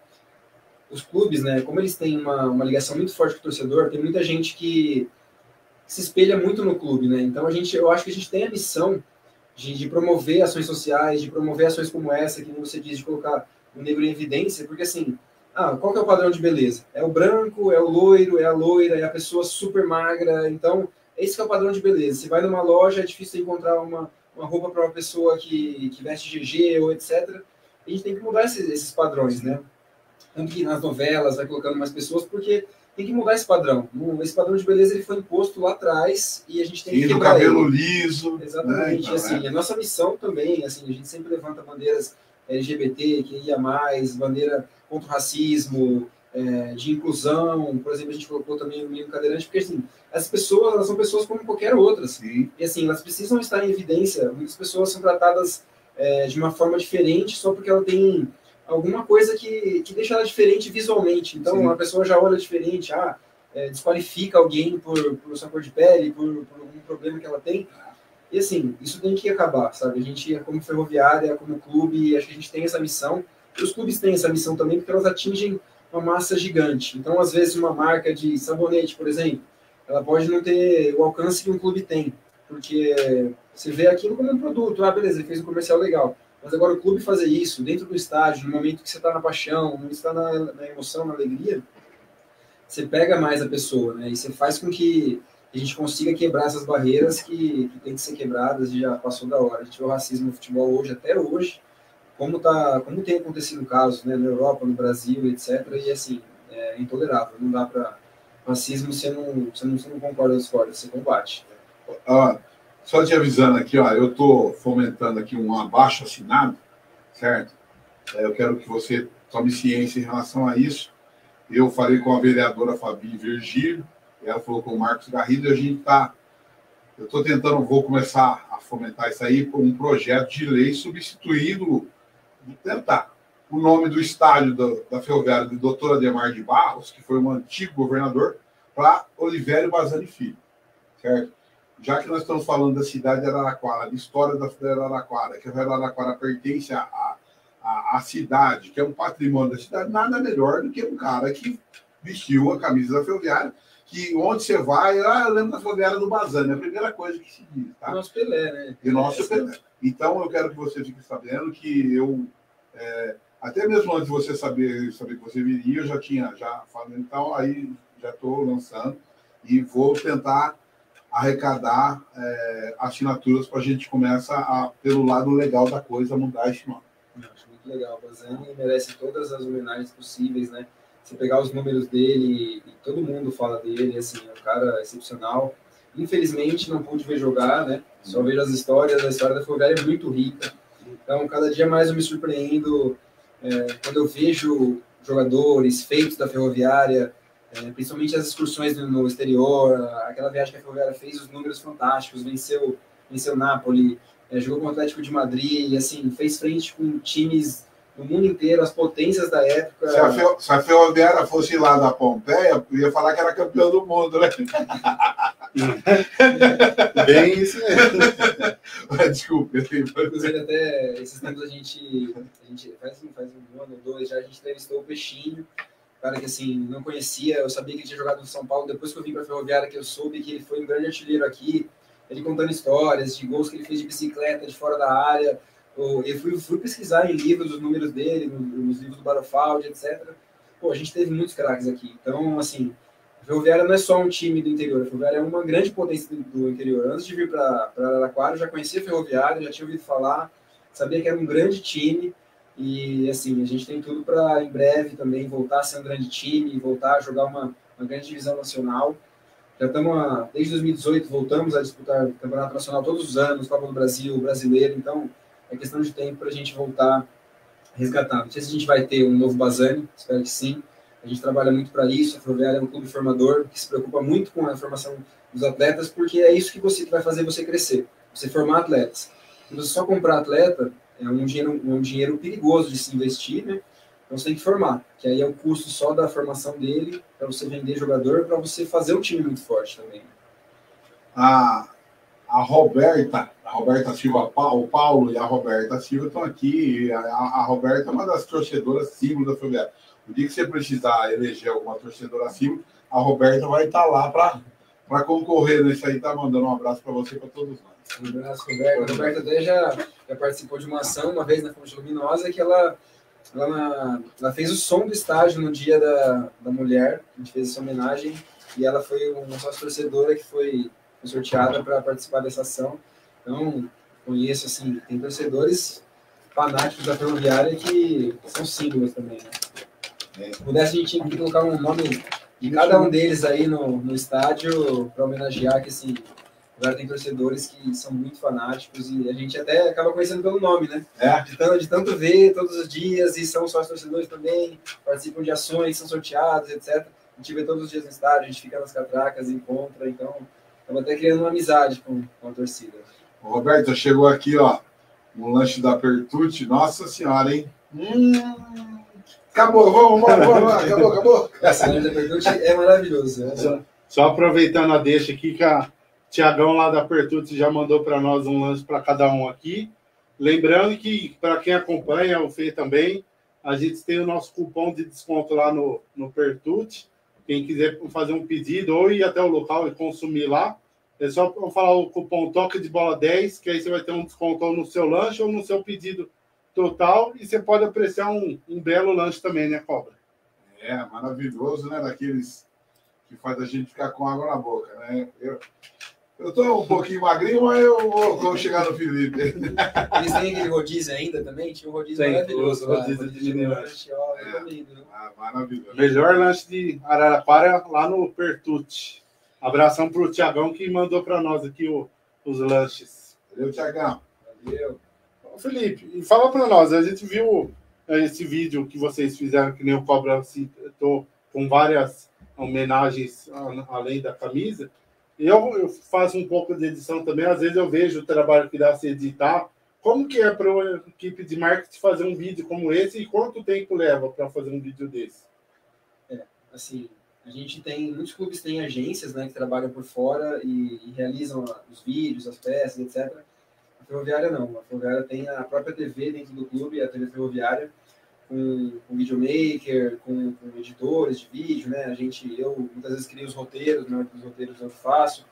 os clubes, né, como eles têm uma, uma ligação muito forte com o torcedor, tem muita gente que se espelha muito no clube, né? Então, a gente, eu acho que a gente tem a missão de, de promover ações sociais, de promover ações como essa, que você diz, de colocar o negro em evidência, porque assim, ah, qual que é o padrão de beleza? É o branco, é o loiro, é a loira, é a pessoa super magra, então, esse que é o padrão de beleza. Você vai numa loja, é difícil encontrar uma, uma roupa para uma pessoa que, que veste G G ou etcétera. A gente tem que mudar esses, esses padrões, né? Tanto que nas novelas vai colocando mais pessoas, porque tem que mudar esse padrão. Esse padrão de beleza ele foi imposto lá atrás e a gente tem que e quebrar do cabelo ele. liso. Exatamente. Né? Então, assim, é. A nossa missão também, assim, a gente sempre levanta bandeiras L G B T, que ia mais, bandeira contra o racismo, é, de inclusão. Por exemplo, a gente colocou também o menino cadeirante, porque assim, as pessoas elas são pessoas como qualquer outra. Assim, e assim, elas precisam estar em evidência. Muitas pessoas são tratadas é, de uma forma diferente só porque ela tem alguma coisa que, que deixa ela diferente visualmente. Então, Sim. a pessoa já olha diferente, ah, é, desqualifica alguém por, por sua cor de pele, por, por algum problema que ela tem. E, assim, isso tem que acabar, sabe? A gente, como ferroviária, como clube, acho que a gente tem essa missão. E os clubes têm essa missão também, porque elas atingem uma massa gigante. Então, às vezes, uma marca de sabonete, por exemplo, ela pode não ter o alcance que um clube tem. Porque você vê aquilo como um produto. Ah, beleza, ele fez um comercial legal. Mas agora o clube fazer isso dentro do estádio, no momento que você está na paixão, no momento que você está na, na emoção, na alegria, você pega mais a pessoa, né? E você faz com que a gente consiga quebrar essas barreiras que, que tem que ser quebradas e já passou da hora. A gente vê o racismo no futebol hoje, até hoje, como, tá, como tem acontecido casos, né? Na Europa, no Brasil, etcétera. E assim, é intolerável. Não dá para... Racismo, você não, você, não, você não concorda das formas, você combate. Ah, só te avisando aqui, ó, eu estou fomentando aqui um abaixo assinado, certo? É, eu quero que você tome ciência em relação a isso. Eu falei com a vereadora Fabi Virgílio, ela falou com o Marcos Garrido, e a gente está... Eu estou tentando, vou começar a fomentar isso aí, por um projeto de lei substituindo, tentar, o nome do estádio do, da Ferroviária do doutor Ademar de Barros, que foi um antigo governador, para Olivério Bazani Filho, certo? Já que nós estamos falando da cidade de Araraquara, da história da cidade de Araraquara, que a Araraquara pertence à a, a, a cidade, que é um patrimônio da cidade, nada melhor do que um cara que vestiu a camisa da Ferroviária, que onde você vai, ah, eu lembro da Ferroviária do Bazani, é a primeira coisa que se diz, tá? O nosso Pelé, né? E nosso Pelé. Então, eu quero que você fique sabendo que eu, é, até mesmo antes de você saber, saber que você viria, eu já tinha, já falando, então, aí já estou lançando e vou tentar arrecadar é, assinaturas para a gente começar a, pelo lado legal da coisa, mudar esse nome. Eu acho muito legal. O Bazani merece todas as homenagens possíveis, né? Você pegar os números dele, e todo mundo fala dele, assim, é um cara excepcional. Infelizmente, não pude ver jogar, né? Só vejo as histórias, a história da Ferroviária é muito rica. Então, cada dia mais eu me surpreendo é, quando eu vejo jogadores feitos da Ferroviária, é, principalmente as excursões no exterior, aquela viagem que a Ferroviária fez, os números fantásticos, venceu, venceu Napoli, é, jogou com o Atlético de Madrid, e assim, fez frente com times no mundo inteiro, as potências da época. Se a, Fe, se a Ferroviária fosse lá da Pompeia, eu ia falar que era campeão do mundo, né? Bem isso mesmo. Desculpa. Inclusive, até esses tempos a gente, a gente faz, faz um ano ou dois já, a gente entrevistou o Peixinho, cara que assim, não conhecia, eu sabia que ele tinha jogado no São Paulo, depois que eu vim para a Ferroviária, que eu soube que ele foi um grande artilheiro aqui, ele contando histórias de gols que ele fez de bicicleta, de fora da área. Eu fui, fui pesquisar em livros os números dele, nos livros do Barofaldi, etcétera. Pô, a gente teve muitos craques aqui. Então, assim, a Ferroviária não é só um time do interior, a Ferroviária é uma grande potência do, do interior. Antes de vir para Araraquara, eu já conhecia a Ferroviária, já tinha ouvido falar, sabia que era um grande time. E, assim, a gente tem tudo para, em breve, também voltar a ser um grande time, voltar a jogar uma, uma grande divisão nacional. Já estamos, a, desde dois mil e dezoito, voltamos a disputar o Campeonato Nacional todos os anos, Copa do Brasil, Brasileiro, então... É questão de tempo para a gente voltar resgatado. Não sei se a gente vai ter um novo Bazani, espero que sim, A gente trabalha muito para isso. A Ferroviária é um clube formador que se preocupa muito com a formação dos atletas, porque é isso que você que vai fazer você crescer, você formar atletas. Se você só comprar atleta, é um dinheiro, um dinheiro perigoso de se investir, né? Então você tem que formar, que aí é o custo só da formação dele, para você vender jogador, para você fazer um time muito forte também. A, a Roberta, a Roberta Silva, o Paulo e a Roberta Silva estão aqui. A, a Roberta é uma das torcedoras símbolo da Ferroviária. O dia que você precisar eleger alguma torcedora símbolo, a Roberta vai estar lá para concorrer nesse aí. Tá mandando um abraço para você e para todos nós. Um abraço, Roberta. A Roberta até já, já participou de uma ação uma vez na Fonte Luminosa, que ela, ela, na, ela fez o som do estádio no dia da, da mulher. A gente fez essa homenagem e ela foi uma sócia torcedora que foi, foi sorteada para participar dessa ação. Então, conheço, assim, tem torcedores fanáticos da Ferroviária que são símbolos também, né? É. Se pudesse, a gente tinha que colocar um nome de cada um deles aí no, no estádio para homenagear, que assim, agora tem torcedores que são muito fanáticos e a gente até acaba conhecendo pelo nome, né? É. De, tanto, de tanto ver todos os dias, e são sócios torcedores também, participam de ações, são sorteados, etcétera. A gente vê todos os dias no estádio, a gente fica nas catracas, encontra, então estava até criando uma amizade com, com a torcida. Ô, Roberto, chegou aqui, ó, um lanche da Pertucci, nossa senhora, hein? Hum... Acabou, vamos, vamos, vamos, acabou, acabou. Esse lanche da Pertucci é maravilhoso. Né? Só, só aproveitando a deixa aqui, que a Tiagão lá da Pertucci já mandou para nós um lanche para cada um aqui. Lembrando que, para quem acompanha, o Fê também, a gente tem o nosso cupom de desconto lá no, no Pertucci. Quem quiser fazer um pedido ou ir até o local e consumir lá, é só falar o cupom Toque de Bola dez, que aí você vai ter um desconto ou no seu lanche ou no seu pedido total, e você pode apreciar um, um belo lanche também, né, Cobra? É, maravilhoso, né? Daqueles que faz a gente ficar com água na boca, né? Eu, eu tô um pouquinho magrinho, mas eu vou, vou chegar no Felipe. Eles têm aquele rodízio ainda também? Tinha um rodízio Tem, maravilhoso lá. Rodízio de, de lanche. Ó, é, comido, né? Ah, maravilhoso. Melhor lanche de Araraquara lá no Pertucci. Abração pro Tiagão que mandou para nós aqui o, os lanches. Valeu, Tiagão. Valeu. Felipe, e fala para nós, a gente viu esse vídeo que vocês fizeram, que nem o Cobra citou, com várias homenagens além da camisa. Eu, eu faço um pouco de edição também, às vezes eu vejo o trabalho que dá se editar. Como que é para uma equipe de marketing fazer um vídeo como esse e quanto tempo leva para fazer um vídeo desse? É, assim, a gente tem, muitos clubes têm agências, né, que trabalham por fora e, e realizam os vídeos, as peças, etcétera. A Ferroviária não, a Ferroviária tem a própria T V dentro do clube, a T V Ferroviária, com, com videomaker, com, com editores de vídeo, né? A gente, eu muitas vezes crio os roteiros, né? Os roteiros eu faço.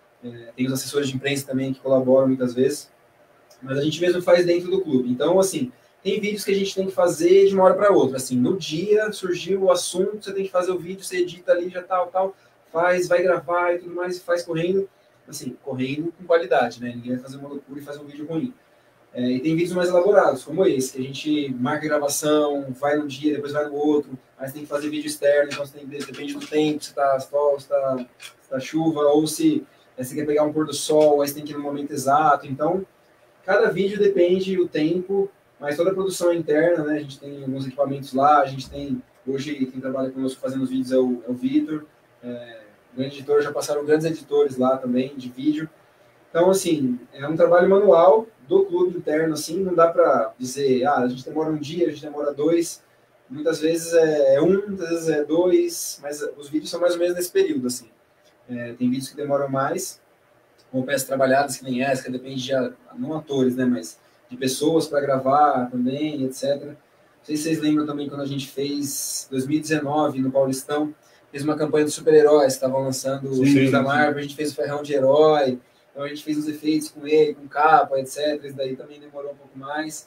É, tem os assessores de imprensa também que colaboram muitas vezes, mas a gente mesmo faz dentro do clube. Então, assim, tem vídeos que a gente tem que fazer de uma hora para outra. Assim, no dia surgiu o assunto, você tem que fazer o vídeo, você edita ali, já tal, tal, faz, vai gravar e tudo mais, faz correndo. Assim, correndo com qualidade, né? Ninguém vai fazer uma loucura e fazer um vídeo ruim. É, e tem vídeos mais elaborados, como esse, que a gente marca a gravação, vai num dia, depois vai no outro, aí você tem que fazer vídeo externo, então você tem que, depende do tempo, se tá sol, se tá, se tá chuva, ou se é, você quer pegar um pôr do sol, aí você tem que ir no momento exato. Então, cada vídeo depende do tempo, mas toda a produção é interna, né? A gente tem alguns equipamentos lá, a gente tem, hoje quem trabalha conosco fazendo os vídeos é o, é o Vitor, é, grande editor, já passaram grandes editores lá também de vídeo. Então, assim, é um trabalho manual do clube interno, assim, não dá para dizer, ah, a gente demora um dia, a gente demora dois, muitas vezes é um, muitas vezes é dois, mas os vídeos são mais ou menos nesse período, assim. É, tem vídeos que demoram mais, com peças trabalhadas, que nem essa, que depende de, não atores, né, mas de pessoas para gravar também, etcétera. Não sei se vocês lembram também quando a gente fez, dois mil e dezenove, no Paulistão, fez uma campanha dos super-heróis, estavam lançando os filmes da Marvel, a gente fez o ferrão de herói, então a gente fez os efeitos com ele, com capa, etcétera. Isso daí também demorou um pouco mais.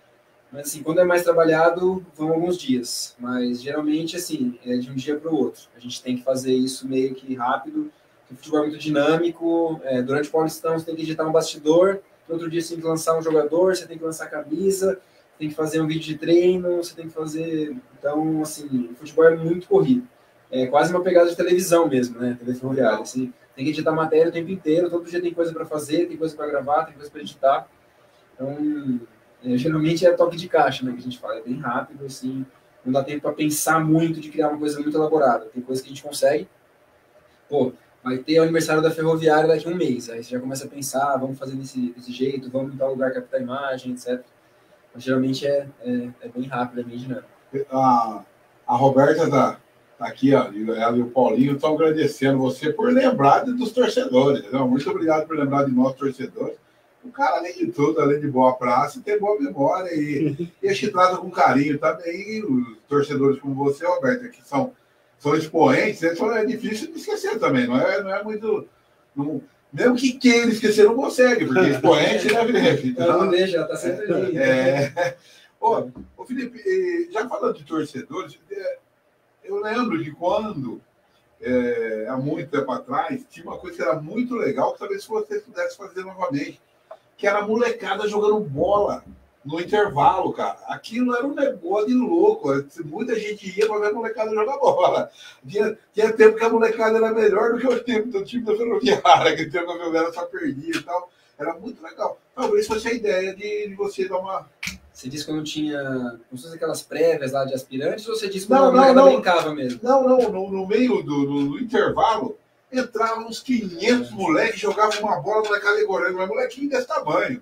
Mas assim, quando é mais trabalhado, vão alguns dias. Mas geralmente, assim, é de um dia para o outro. A gente tem que fazer isso meio que rápido, porque o futebol é muito dinâmico. É, durante o Paulistão você tem que editar um bastidor, no outro dia você tem que lançar um jogador, você tem que lançar a camisa, tem que fazer um vídeo de treino, você tem que fazer... Então, assim, o futebol é muito corrido. É quase uma pegada de televisão mesmo, né? T V Ferroviária, assim. Tem que editar matéria o tempo inteiro, todo dia tem coisa para fazer, tem coisa para gravar, tem coisa para editar. Então, é, geralmente é toque de caixa, né, que a gente fala, é bem rápido, assim. não dá tempo para pensar muito de criar uma coisa muito elaborada. Tem coisa que a gente consegue. Pô, vai ter o aniversário da Ferroviária daqui a um mês. Aí você já começa a pensar, vamos fazer desse, desse jeito, vamos em tal lugar captar a imagem, etcétera. Mas geralmente é, é, é bem rápido, é bem dinâmico. A, a Roberta tá, tá aqui, ó, e ela e o Paulinho estão agradecendo você por lembrar dos torcedores. Entendeu? Muito obrigado por lembrar de nós, torcedores. O cara, além de tudo, além de boa praça, tem boa memória e, e a gente trata com carinho também. E os torcedores como você, Roberto, que são, são expoentes, é difícil de esquecer também, não é, não é muito. Não, mesmo que queira esquecer, não consegue, porque expoente, né, Felipe? Então, não deixa, ela tá sempre ali. É. Ô, ô, Felipe, já falando de torcedores, eu lembro que quando, é, há muito tempo atrás, tinha uma coisa que era muito legal, que talvez você pudesse fazer novamente, que era a molecada jogando bola no intervalo, cara. Aquilo era um negócio de louco. Muita gente ia para ver a molecada jogar bola. Tinha, tinha tempo que a molecada era melhor do que o tempo do time da Ferroviária, que o tempo da Ferroviária só perdia e tal. Era muito legal. Talvez fosse a ideia de, de você dar uma... Você disse que não tinha... Não sei se aquelas prévias lá de aspirantes, ou você disse que não, a molecada não, não. brincava mesmo? Não, não. No, no meio do, do, do intervalo, entravam uns quinhentos moleques, jogavam uma bola, a molecada igorando, mas molequinho desse tamanho.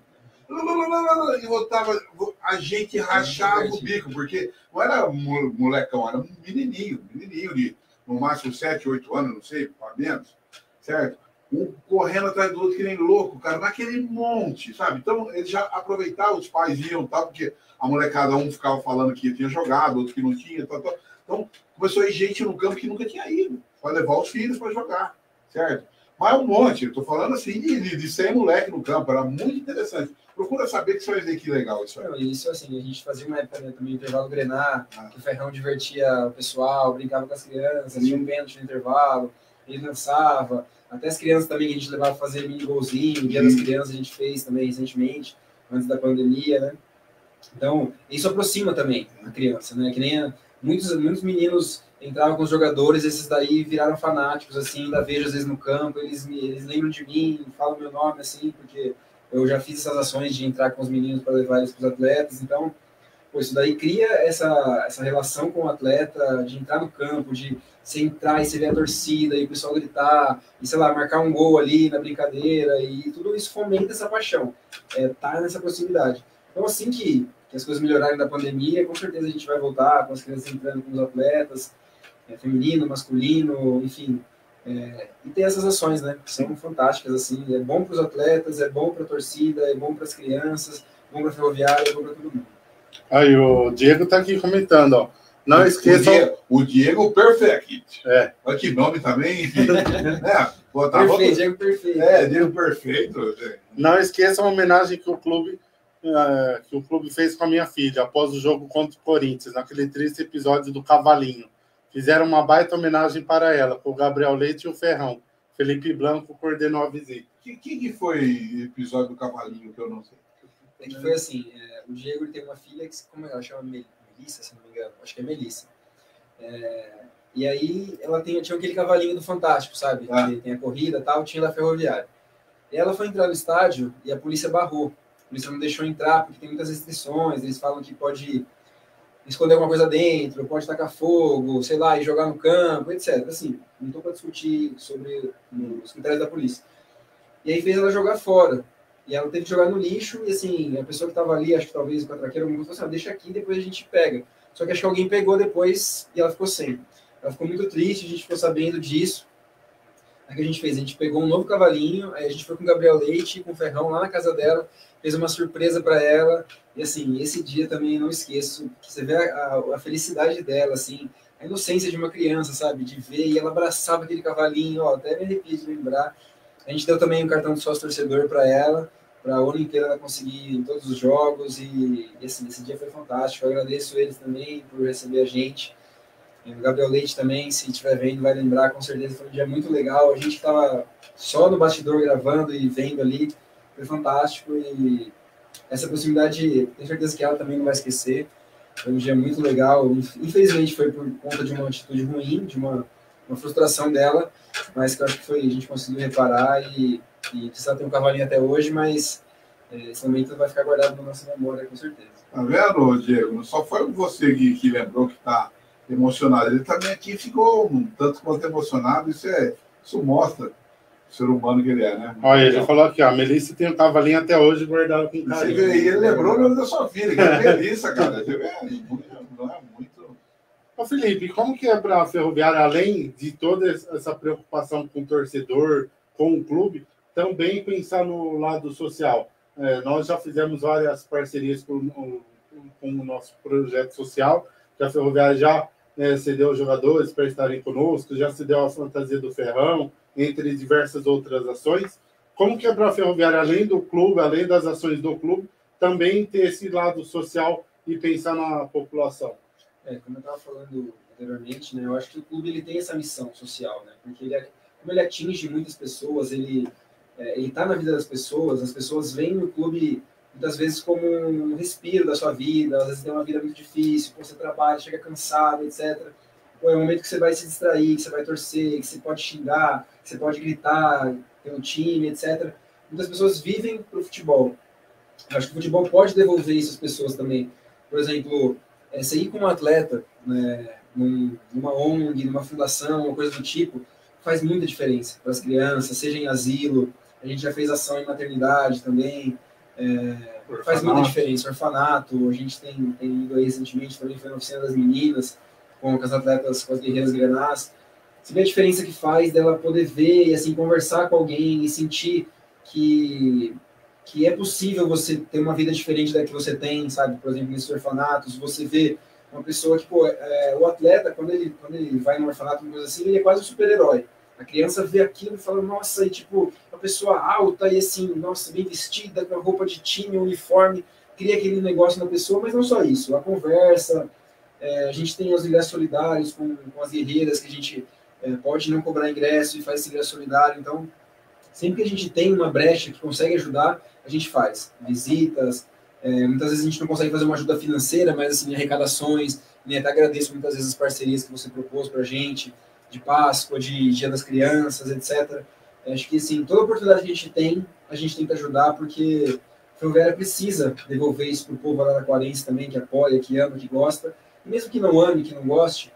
E voltava, a gente rachava o bico, porque não era molecão, era um menininho, menininho de no máximo sete, oito anos, não sei, para menos, certo? Um correndo atrás do outro que nem louco, cara, naquele monte, sabe? Então, eles já aproveitavam, os pais iam, tal, porque a molecada, um ficava falando que tinha jogado, outro que não tinha, tal, tal. Então, começou a ir gente no campo que nunca tinha ido, para levar os filhos para jogar, certo? Mas um monte, eu tô falando assim, de, de cem moleque no campo, era muito interessante. Procura saber que você vai ver que legal isso aí. Não, isso, assim, a gente fazia uma época, né, também, intervalo Grená, ah. que o Ferrão divertia o pessoal, brincava com as crianças, tinha um pênalti no intervalo, ele lançava, até as crianças também, que a gente levava a fazer mini golzinho, o Dia das Crianças a gente fez também recentemente, antes da pandemia, né? Então, isso aproxima também a criança, né? Que nem a, muitos, muitos meninos entravam com os jogadores, esses daí viraram fanáticos, assim, ainda vejo às vezes no campo, eles, me, eles lembram de mim, falam meu nome, assim, porque eu já fiz essas ações de entrar com os meninos para levar eles para os atletas, então, pô, isso daí cria essa, essa relação com o atleta, de entrar no campo, de você entrar e você ver a torcida, e o pessoal gritar, e sei lá, marcar um gol ali na brincadeira, e tudo isso fomenta essa paixão, é, tá nessa proximidade. Então, assim que, que as coisas melhorarem da pandemia, com certeza a gente vai voltar com as crianças entrando com os atletas, é, feminino, masculino, enfim. É, e tem essas ações, né, que são fantásticas, assim, é bom para os atletas, é bom para a torcida, é bom para as crianças, é bom para a Ferroviária, é bom para todo mundo. Aí o Diego tá aqui comentando, ó. Não o, esqueçam... O Diego, o Diego Perfect. É. Olha que nome também. é, botava... Perfeito, Diego Perfeito. É, Diego Perfeito. Não esqueçam a homenagem que o clube uh, que o clube fez com a minha filha após o jogo contra o Corinthians, naquele triste episódio do Cavalinho. Fizeram uma baita homenagem para ela, com o Gabriel Leite e o Ferrão. Felipe Blanco coordenou a visita. O que, que, que foi o episódio do Cavalinho que eu não sei? É que foi assim, é, o Diego ele tem uma filha que, como ela chama, Melissa, se não me engano, acho que é Melissa. É, e aí ela tem, tinha aquele cavalinho do Fantástico, sabe? Ah. Que tem a corrida e tal, tinha da Ferroviária. E ela foi entrar no estádio e a polícia barrou. A polícia não deixou entrar porque tem muitas restrições, eles falam que pode esconder alguma coisa dentro, pode tacar fogo, sei lá, e jogar no campo, etcétera. Assim, não estou para discutir sobre os critérios da polícia. E aí fez ela jogar fora. E ela teve que jogar no lixo, e assim, a pessoa que estava ali, acho que talvez o catraqueiro, falou assim, ah, deixa aqui, depois a gente pega. Só que acho que alguém pegou depois e ela ficou sem. Ela ficou muito triste, a gente ficou sabendo disso. Aí o que a gente fez? A gente pegou um novo cavalinho, aí a gente foi com o Gabriel Leite, com o Ferrão lá na casa dela, fez uma surpresa para ela, e assim, esse dia também não esqueço, que você vê a, a, a felicidade dela, assim, a inocência de uma criança, sabe, de ver, e ela abraçava aquele cavalinho, ó, até me arrepio de lembrar. A gente deu também um cartão de sócio-torcedor para ela, para a ano inteira ela conseguir ir em todos os jogos, e, e assim, esse dia foi fantástico, eu agradeço eles também por receber a gente. O Gabriel Leite também, se estiver vendo, vai lembrar, com certeza foi um dia muito legal. A gente estava só no bastidor gravando e vendo ali, foi fantástico. E essa proximidade, tenho certeza que ela também não vai esquecer. Foi um dia muito legal. Infelizmente foi por conta de uma atitude ruim, de uma, uma frustração dela, mas que eu acho que foi, a gente conseguiu reparar. E, e precisa ter um cavalinho até hoje, mas esse momento vai ficar guardado na nossa memória, com certeza. Tá vendo, Diego? Não só foi você que, que lembrou que está emocionado, ele também aqui ficou um tanto quanto emocionado. Isso, é, isso mostra o ser humano que ele é, né? Olha, ele então, falou aqui, ó, a Melissa tem um cavalinho até hoje guardado com carinho. E ele lembrou o nome da sua filha, que é Melissa, cara. Você vê? Não é muito... Ô, Felipe, como que é para a Ferroviária, além de toda essa preocupação com o torcedor, com o clube, também pensar no lado social? É, nós já fizemos várias parcerias com, com o nosso projeto social, que a Ferroviária já é, cedeu jogadores para estarem conosco, já cedeu a fantasia do Ferrão, entre diversas outras ações. Como que é para a Ferroviária, além do clube, além das ações do clube, também ter esse lado social e pensar na população? É, como eu estava falando anteriormente, né, eu acho que o clube ele tem essa missão social, né, porque ele, como ele atinge muitas pessoas, ele é, ele está na vida das pessoas, as pessoas veem o clube muitas vezes como um respiro da sua vida, às vezes tem uma vida muito difícil, você trabalha, chega cansado, etcétera. Pô, é um momento que você vai se distrair, que você vai torcer, que você pode xingar, que você pode gritar, ter um time, etcétera. Muitas pessoas vivem para o futebol. Eu acho que o futebol pode devolver isso às pessoas também. Por exemplo, é, você ir com um atleta, né, num, numa O N G, numa fundação, uma coisa do tipo, faz muita diferença para as crianças, seja em asilo, a gente já fez ação em maternidade também, é, faz muita diferença, orfanato, a gente tem, tem ido aí recentemente, também foi na oficina das meninas, com as atletas, com as guerreiras granás. Você vê a diferença que faz dela poder ver e assim, conversar com alguém e sentir que, que é possível você ter uma vida diferente da que você tem, sabe? Por exemplo, nesses orfanatos, você vê uma pessoa que, pô, é, o atleta, quando ele, quando ele vai num orfanato, uma coisa assim, ele é quase um super-herói. A criança vê aquilo e fala, nossa, e tipo, uma pessoa alta e assim, nossa, bem vestida, com a roupa de time, uniforme, cria aquele negócio na pessoa, mas não só isso, a conversa, é, a gente tem os ingressos solidários com, com as guerreiras, que a gente é, pode não cobrar ingresso e faz esse ingresso solidário, então, sempre que a gente tem uma brecha que consegue ajudar, a gente faz visitas, é, muitas vezes a gente não consegue fazer uma ajuda financeira, mas assim, arrecadações, né, até agradeço muitas vezes as parcerias que você propôs para a gente, de Páscoa, de Dia das Crianças, etcétera. Acho que, assim, toda oportunidade que a gente tem, a gente tenta ajudar, porque a Ferroviária precisa devolver isso para o povo araraquarense também, que apoia, que ama, que gosta. E mesmo que não ame, que não goste,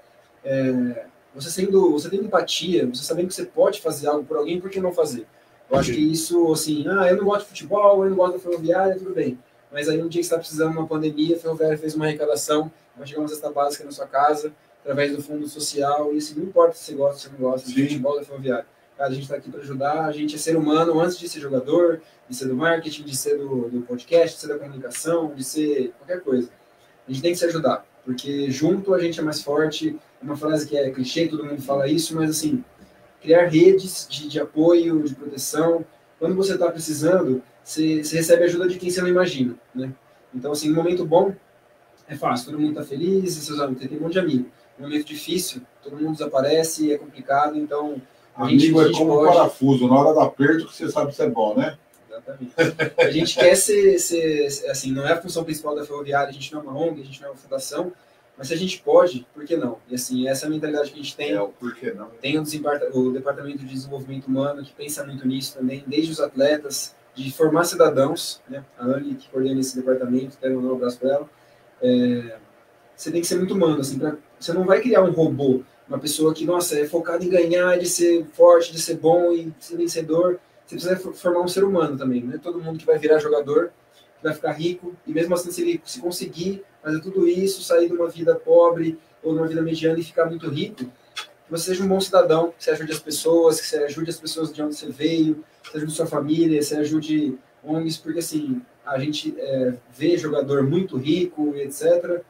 é, você, sendo, você tendo empatia, você sabendo que você pode fazer algo por alguém, por que não fazer? Eu acho que isso, assim, ah, eu não gosto de futebol, eu não gosto da Ferroviária, tudo bem. Mas aí um dia que você está precisando de uma pandemia, a Ferroviária fez uma arrecadação, vai chegar uma cesta básica na sua casa, através do fundo social, e assim, não importa se você gosta, se você não gosta, de futebol da Ferroviária. Cara, a gente está aqui para ajudar, a gente é ser humano antes de ser jogador, de ser do marketing, de ser do, do podcast, de ser da comunicação, de ser qualquer coisa. A gente tem que se ajudar, porque junto a gente é mais forte, é uma frase que é clichê, todo mundo fala isso, mas assim, criar redes de, de apoio, de proteção, quando você está precisando, você, você recebe ajuda de quem você não imagina, né? Então, assim, no momento bom, é fácil, todo mundo está feliz, seus amigos, tem um monte de amigo. No momento difícil, todo mundo desaparece, é complicado, então... A Amigo gente, a gente é como pode... um parafuso, na hora do aperto que você sabe que é bom, né? Exatamente. A gente quer ser, ser, assim, não é a função principal da Ferroviária, a gente não é uma O N G, a gente não é uma fundação, mas se a gente pode, por que não? E assim, essa é a mentalidade que a gente tem. É, o por que não? Tem o, o Departamento de Desenvolvimento Humano, que pensa muito nisso também, desde os atletas, de formar cidadãos, né? A Anne, que coordena esse departamento, quero um abraço para ela. É, você tem que ser muito humano, assim, pra, você não vai criar um robô, uma pessoa que, nossa, é focada em ganhar, de ser forte, de ser bom e ser vencedor. Você precisa formar um ser humano também, não é todo mundo que vai virar jogador, que vai ficar rico, e mesmo assim, se ele se conseguir fazer tudo isso, sair de uma vida pobre ou de uma vida mediana e ficar muito rico, que você seja um bom cidadão, que você ajude as pessoas, que você ajude as pessoas de onde você veio, que você ajude sua família, que você ajude O N Gs, porque assim, a gente é, vê jogador muito rico e etcétera,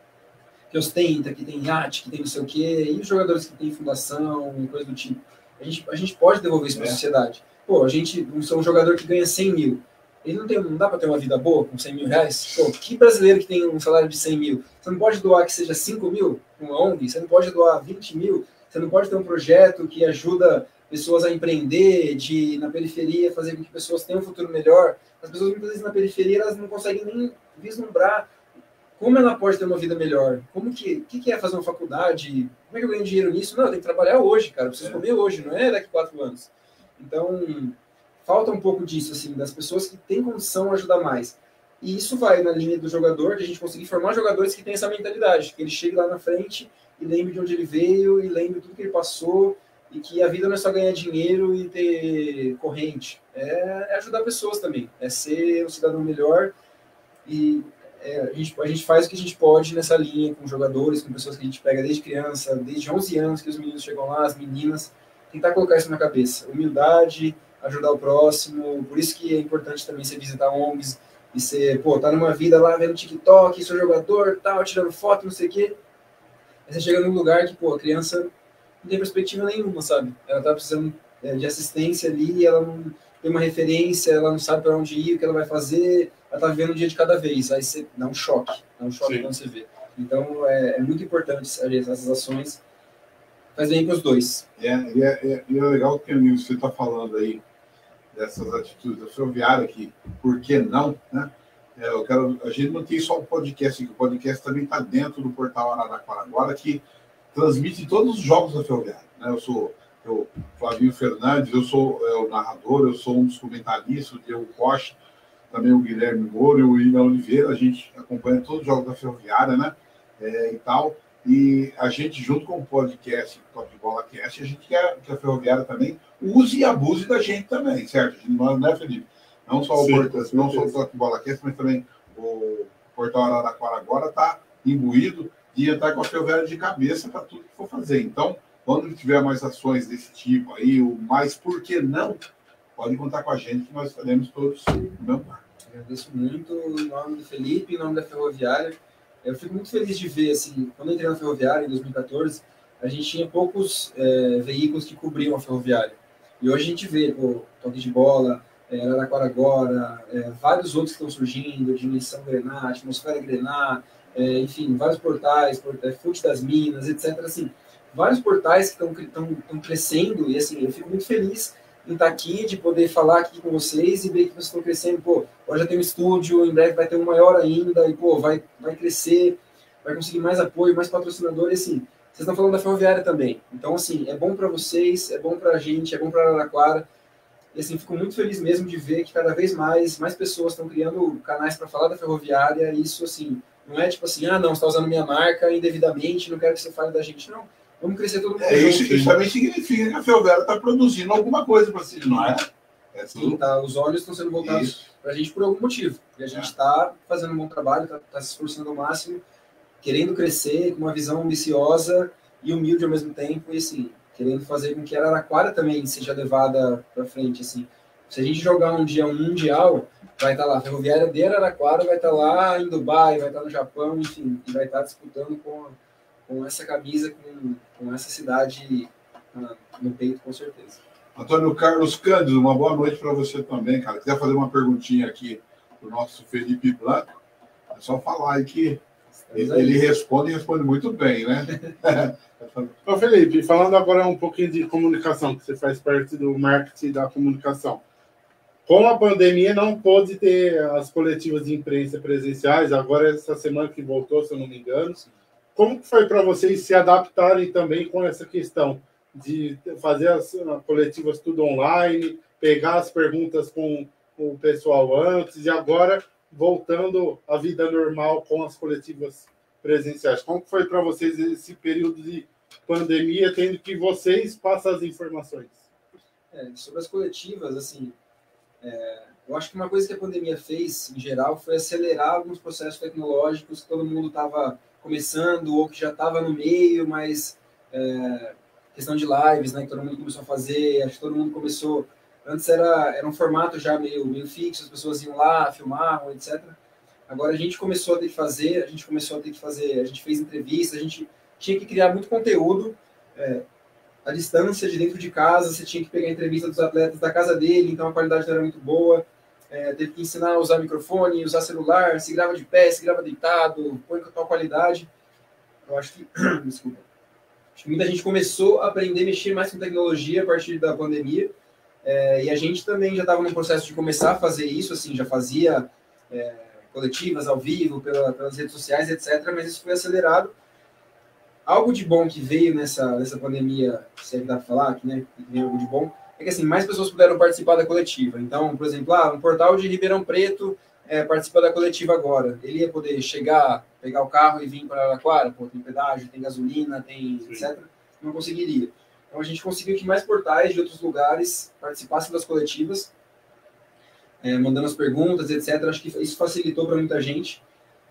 que ostenta, que tem iate, que tem não sei o quê, e os jogadores que têm fundação, coisa do tipo. A gente, a gente pode devolver isso para a é. sociedade. Pô, a gente, um jogador que ganha cem mil, ele não, tem, não dá para ter uma vida boa com cem mil reais? Pô, que brasileiro que tem um salário de cem mil? Você não pode doar que seja cinco mil com uma O N G? Você não pode doar vinte mil? Você não pode ter um projeto que ajuda pessoas a empreender, de na periferia fazer com que pessoas tenham um futuro melhor? As pessoas muitas vezes na periferia elas não conseguem nem vislumbrar como ela pode ter uma vida melhor. Como que, que, que é fazer uma faculdade? Como é que eu ganho dinheiro nisso? Não, eu tenho que trabalhar hoje, cara. Eu preciso é. comer hoje, não é daqui a quatro anos. Então, falta um pouco disso, assim, das pessoas que têm condição de ajudar mais. E isso vai na linha do jogador, de a gente conseguir formar jogadores que têm essa mentalidade, que ele chegue lá na frente e lembre de onde ele veio, e lembre tudo que ele passou, e que a vida não é só ganhar dinheiro e ter corrente. É ajudar pessoas também, é ser um cidadão melhor, e é, a, gente, a gente faz o que a gente pode nessa linha, com jogadores, com pessoas que a gente pega desde criança, desde onze anos que os meninos chegam lá, as meninas, tentar colocar isso na cabeça. Humildade, ajudar o próximo, por isso que é importante também você visitar O N Gs, e você, pô, tá numa vida lá vendo TikTok, sou jogador, tal, tirando foto, não sei o quê. Aí você chega num lugar que, pô, a criança não tem perspectiva nenhuma, sabe? Ela tá precisando é, de assistência ali, ela não tem uma referência, ela não sabe para onde ir, o que ela vai fazer, ela tá vivendo um dia de cada vez. Aí você dá um choque, dá um choque Sim. quando você vê. Então, é, é muito importante essas ações. Faz bem para os dois. É, e é, é, é legal que você está falando aí dessas atitudes da Ferroviária, que por que não, né? É, eu quero, a gente não tem só o podcast, o podcast também está dentro do portal Araraquara agora, que transmite todos os jogos da Ferroviária, né? Eu sou o Flavinho Fernandes, eu sou é, o narrador, eu sou um dos comentaristas, o Diego Costa, também o Guilherme Moura e o William Oliveira, a gente acompanha todos os jogos da Ferroviária, né? É, e tal. E a gente, junto com o podcast Top Bola Cast, a gente quer que a Ferroviária também use e abuse da gente também, certo? Nós, né, Felipe? Não só Sim, o portal, não só o Top Bola Cast, mas também o Portal Araraquara agora está imbuído de entrar com a Ferroviária de cabeça para tudo que for fazer. Então, quando tiver mais ações desse tipo aí, o mais por que não, pode contar com a gente que nós estaremos todos no mesmo barco. Agradeço muito em nome do Felipe, em nome da Ferroviária. Eu fico muito feliz de ver, assim, quando eu entrei na Ferroviária, em dois mil e quatorze, a gente tinha poucos é, veículos que cobriam a Ferroviária. E hoje a gente vê, pô, Toque de Bola, é, Araraquara Agora, é, vários outros que estão surgindo, Dimensão Grená, Atmosfera Grená, é, enfim, vários portais, port é, Fute das Minas, etcétera. Assim, vários portais que estão crescendo e, assim, eu fico muito feliz em estar aqui, de poder falar aqui com vocês e ver que vocês estão crescendo. Pô, hoje já tem um estúdio, em breve vai ter um maior ainda, e, pô, vai, vai crescer, vai conseguir mais apoio, mais patrocinador, e, assim, vocês estão falando da Ferroviária também. Então, assim, é bom para vocês, é bom para a gente, é bom para Araraquara, e, assim, fico muito feliz mesmo de ver que cada vez mais, mais pessoas estão criando canais para falar da Ferroviária, e isso, assim, não é tipo assim, ah, não, você está usando minha marca indevidamente, não quero que você fale da gente, não. Vamos crescer todo mundo. É, isso, isso também significa que a Ferroviária está produzindo alguma coisa para si, não é? É Sim, tá, os olhos estão sendo voltados para a gente por algum motivo. Porque a gente está é. fazendo um bom trabalho, está tá se esforçando ao máximo, querendo crescer, com uma visão ambiciosa e humilde ao mesmo tempo, e assim, querendo fazer com que a Araraquara também seja levada para frente. Assim. Se a gente jogar um dia um mundial, vai estar tá lá, a Ferroviária de Araraquara vai estar tá lá em Dubai, vai estar tá no Japão, enfim, e vai estar tá disputando com, com essa camisa, com, com essa cidade na, no peito, com certeza. Antônio Carlos Cândido, uma boa noite para você também, cara. Quiser fazer uma perguntinha aqui para o nosso Felipe Blanco, é só falar aí que ele, ele responde e responde muito bem, né? Ô Felipe, falando agora um pouquinho de comunicação, que você faz parte do marketing da comunicação. Com a pandemia não pôde ter as coletivas de imprensa presenciais, agora essa semana que voltou, se eu não me engano. Como que foi para vocês se adaptarem também com essa questão de fazer as coletivas tudo online, pegar as perguntas com o pessoal antes e agora voltando à vida normal com as coletivas presenciais? Como foi para vocês esse período de pandemia, tendo que vocês passam as informações? É, sobre as coletivas, assim, é, eu acho que uma coisa que a pandemia fez, em geral, foi acelerar alguns processos tecnológicos que todo mundo estava começando ou que já estava no meio, mas é, questão de lives, né, que todo mundo começou a fazer, acho que todo mundo começou... Antes era, era um formato já meio, meio fixo, as pessoas iam lá, filmavam, etcétera. Agora a gente começou a ter que fazer, a gente começou a ter que fazer, a gente fez entrevistas, a gente tinha que criar muito conteúdo é, à distância, de dentro de casa, você tinha que pegar a entrevista dos atletas da casa dele, então a qualidade não era muito boa, é, teve que ensinar a usar microfone, usar celular, se grava de pé, se grava deitado, põe com tal qualidade. Eu acho que... Desculpa. Acho que muita gente começou a aprender a mexer mais com tecnologia a partir da pandemia, é, e a gente também já estava no processo de começar a fazer isso, assim, já fazia é, coletivas ao vivo, pela, pelas redes sociais, etcétera, mas isso foi acelerado. Algo de bom que veio nessa, nessa pandemia, se é que dá para falar, que, né, que veio algo de bom, é que assim, mais pessoas puderam participar da coletiva. Então, por exemplo, ah, um portal de Ribeirão Preto é, participa da coletiva agora. Ele ia poder chegar, pegar o carro e vir para Araraquara, pô, tem pedágio, tem gasolina, tem Sim. etcétera. Não conseguiria. Então, a gente conseguiu que mais portais de outros lugares participassem das coletivas, é, mandando as perguntas, etcétera. Acho que isso facilitou para muita gente.